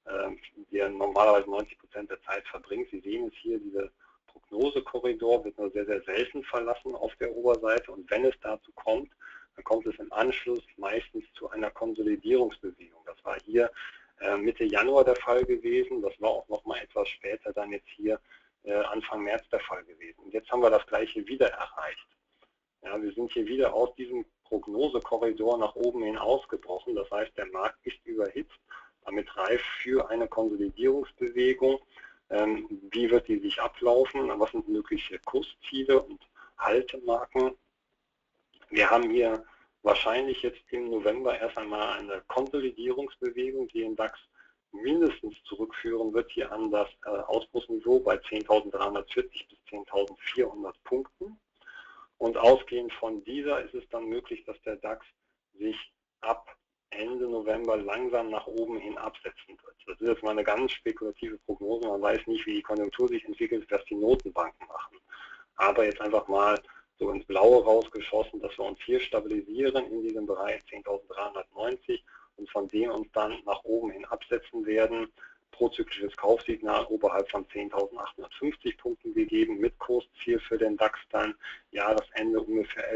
verbringt. Sie sehen es hier, dieser Prognosekorridor wird nur sehr, sehr selten verlassen auf der Oberseite, und wenn es dazu kommt, dann kommt es im Anschluss meistens zu einer Konsolidierungsbewegung. Das war hier Mitte Januar der Fall gewesen, das war auch noch mal etwas später dann jetzt hier Anfang März der Fall gewesen. Und jetzt haben wir das gleiche wieder erreicht. Ja, wir sind hier wieder aus diesem Prognosekorridor nach oben hin ausgebrochen, das heißt, der Markt ist überhitzt, damit reif für eine Konsolidierungsbewegung. Wie wird die sich ablaufen? Was sind mögliche Kursziele und Haltemarken? Wir haben hier wahrscheinlich jetzt im November erst einmal eine Konsolidierungsbewegung, die den DAX mindestens zurückführen wird hier an das Ausbruchsniveau bei 10.340 bis 10.400 Punkten. Und ausgehend von dieser ist es dann möglich, dass der DAX sich ab Ende November langsam nach oben hin absetzen wird. Das ist jetzt mal eine ganz spekulative Prognose. Man weiß nicht, wie die Konjunktur sich entwickelt, was die Notenbanken machen. Aber jetzt einfach mal so ins Blaue rausgeschossen, dass wir uns hier stabilisieren in diesem Bereich 10.390 und von dem uns dann nach oben hin absetzen werden. Prozyklisches Kaufsignal oberhalb von 10.850 Punkten gegeben, mit Kursziel für den DAX dann Jahresende ungefähr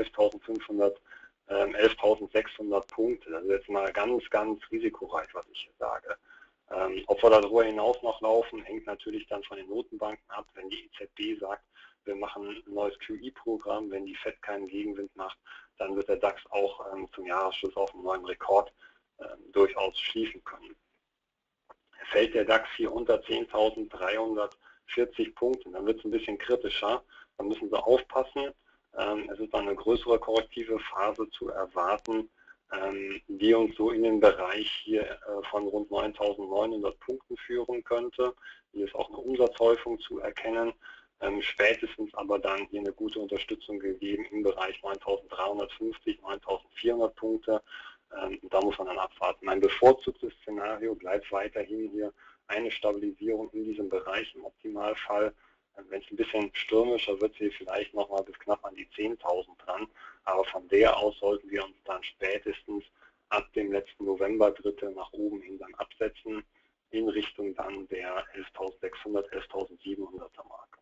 11.600 Punkte. Das ist jetzt mal ganz, ganz risikoreich, was ich hier sage. Ob wir darüber hinaus noch laufen, hängt natürlich dann von den Notenbanken ab. Wenn die EZB sagt, wir machen ein neues QE-Programm, wenn die FED keinen Gegenwind macht, dann wird der DAX auch zum Jahresschluss auf einen neuen Rekord durchaus schließen können. Fällt der DAX hier unter 10.340 Punkten, dann wird es ein bisschen kritischer. Dann müssen Sie aufpassen. Es ist eine größere korrektive Phase zu erwarten, die uns so in den Bereich hier von rund 9.900 Punkten führen könnte. Hier ist auch eine Umsatzhäufung zu erkennen. Spätestens aber dann hier eine gute Unterstützung gegeben im Bereich 9.350, 9.400 Punkte. Da muss man dann abwarten. Mein bevorzugtes Szenario bleibt weiterhin hier eine Stabilisierung in diesem Bereich im Optimalfall. Wenn es ein bisschen stürmischer wird, hier vielleicht nochmal bis knapp an die 10.000 dran. Aber von der aus sollten wir uns dann spätestens ab dem letzten November-Drittel nach oben hin dann absetzen, in Richtung dann der 11.600, 11.700er Marke.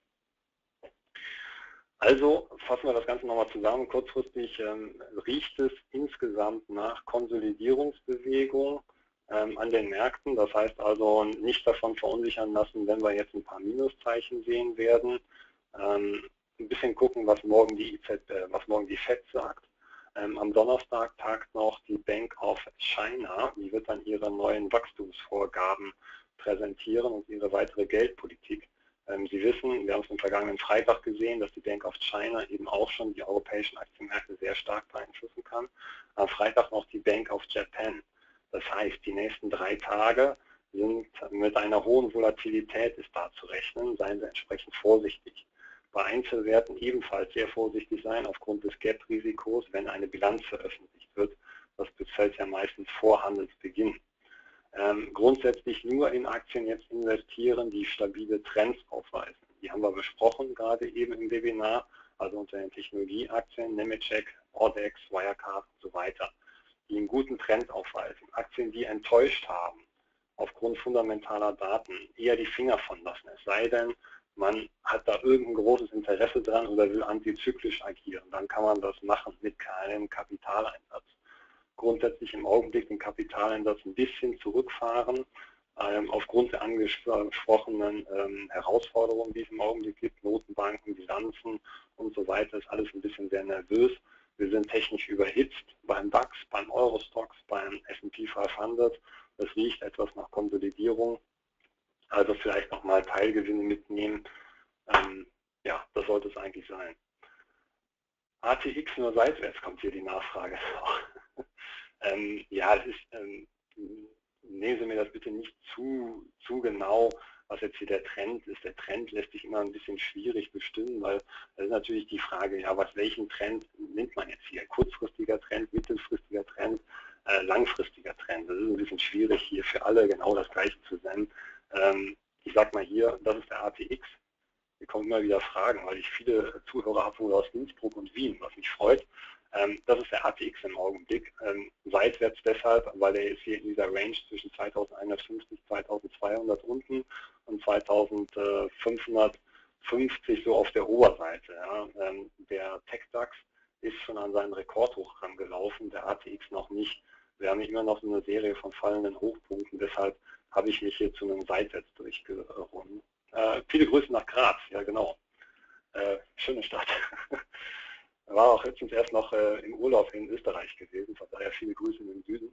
Also fassen wir das Ganze nochmal zusammen. Kurzfristig riecht es insgesamt nach Konsolidierungsbewegung an den Märkten. Das heißt also nicht davon verunsichern lassen, wenn wir jetzt ein paar Minuszeichen sehen werden. Ein bisschen gucken, was morgen die FED sagt. Am Donnerstag tagt noch die Bank of China. Die wird dann ihre neuen Wachstumsvorgaben präsentieren und ihre weitere Geldpolitik. Sie wissen, wir haben es am vergangenen Freitag gesehen, dass die Bank of China eben auch schon die europäischen Aktienmärkte sehr stark beeinflussen kann. Am Freitag noch die Bank of Japan. Das heißt, die nächsten 3 Tage sind mit einer hohen Volatilität ist da zu rechnen. Seien Sie entsprechend vorsichtig. Bei Einzelwerten ebenfalls sehr vorsichtig sein aufgrund des Gap-Risikos, wenn eine Bilanz veröffentlicht wird. Das fällt ja meistens vor Handelsbeginn. Grundsätzlich nur in Aktien jetzt investieren, die stabile Trends aufweisen. Die haben wir besprochen gerade eben im Webinar, also unter den Technologieaktien, Nemetschek, Ordex, Wirecard und so weiter, die einen guten Trend aufweisen. Aktien, die enttäuscht haben aufgrund fundamentaler Daten, eher die Finger von lassen. Es sei denn, man hat da irgendein großes Interesse dran oder will antizyklisch agieren. Dann kann man das machen mit keinem Kapitaleinsatz. grundsätzlich im Augenblick den Kapitaleinsatz ein bisschen zurückfahren, aufgrund der angesprochenen Herausforderungen, die es im Augenblick gibt, Notenbanken, Bilanzen und so weiter, ist alles ein bisschen sehr nervös. Wir sind technisch überhitzt beim DAX, beim Eurostoxx, beim S&P 500. Das riecht etwas nach Konsolidierung. Also vielleicht nochmal Teilgewinne mitnehmen. Ja, das sollte es eigentlich sein. ATX nur seitwärts, kommt hier die Nachfrage. Ja, es ist, nehmen Sie mir das bitte nicht zu genau, was jetzt hier der Trend ist. Der Trend lässt sich immer ein bisschen schwierig bestimmen, weil das ist natürlich die Frage, ja, welchen Trend nimmt man jetzt hier? Kurzfristiger Trend, mittelfristiger Trend, langfristiger Trend. Das ist ein bisschen schwierig hier für alle genau das Gleiche zu nennen. Ich sag mal hier, das ist der ATX. Hier kommen immer wieder Fragen, weil ich viele Zuhörer habe wohl aus Innsbruck und Wien, was mich freut. Das ist der ATX im Augenblick. Seitwärts deshalb, weil er ist hier in dieser Range zwischen 2150, 2200 unten und 2550 so auf der Oberseite. Ja. Der TechDAX ist schon an seinen Rekordhoch rangelaufen, der ATX noch nicht. Wir haben immer noch eine Serie von fallenden Hochpunkten, deshalb habe ich mich hier zu einem Seitwärts durchgerungen. Viele Grüße nach Graz, ja genau. Schöne Stadt. War auch letztens erst noch im Urlaub in Österreich gewesen, von daher viele Grüße in den Süden.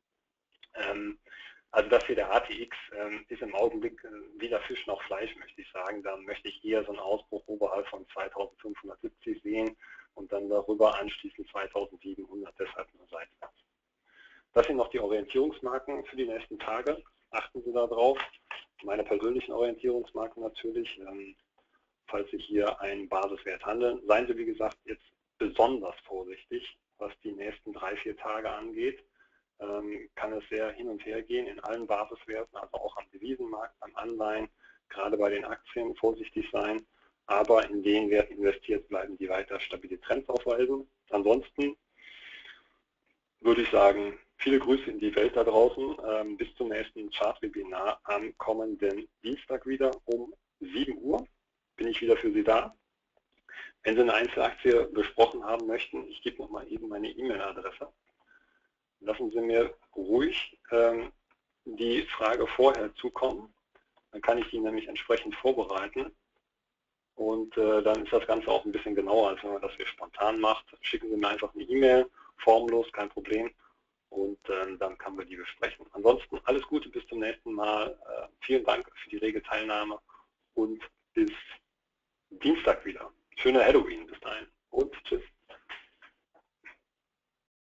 Also das hier der ATX ist im Augenblick weder Fisch noch Fleisch, möchte ich sagen. Da möchte ich eher so einen Ausbruch oberhalb von 2570 sehen und dann darüber anschließend 2700, deshalb nur seitwärts. Das sind noch die Orientierungsmarken für die nächsten Tage. Achten Sie darauf. Meine persönlichen Orientierungsmarken natürlich, falls Sie hier einen Basiswert handeln. Seien Sie, wie gesagt, jetzt besonders vorsichtig, was die nächsten 3-4 Tage angeht. Kann es sehr hin und her gehen in allen Basiswerten, also auch am Devisenmarkt, am Anleihen, gerade bei den Aktien vorsichtig sein. Aber in den Werten investiert bleiben, die weiter stabile Trends aufweisen. Ansonsten würde ich sagen, viele Grüße in die Welt da draußen. Bis zum nächsten Chart-Webinar am kommenden Dienstag wieder um 7 Uhr bin ich wieder für Sie da. Wenn Sie eine Einzelaktie besprochen haben möchten, ich gebe nochmal eben meine E-Mail-Adresse. Lassen Sie mir ruhig die Frage vorher zukommen. Dann kann ich die nämlich entsprechend vorbereiten. Und dann ist das Ganze auch ein bisschen genauer, als wenn man das hier spontan macht. Schicken Sie mir einfach eine E-Mail, formlos, kein Problem. Und dann können wir die besprechen. Ansonsten alles Gute, bis zum nächsten Mal. Vielen Dank für die rege Teilnahme und bis Dienstag wieder. Schöne Halloween bis dahin und tschüss.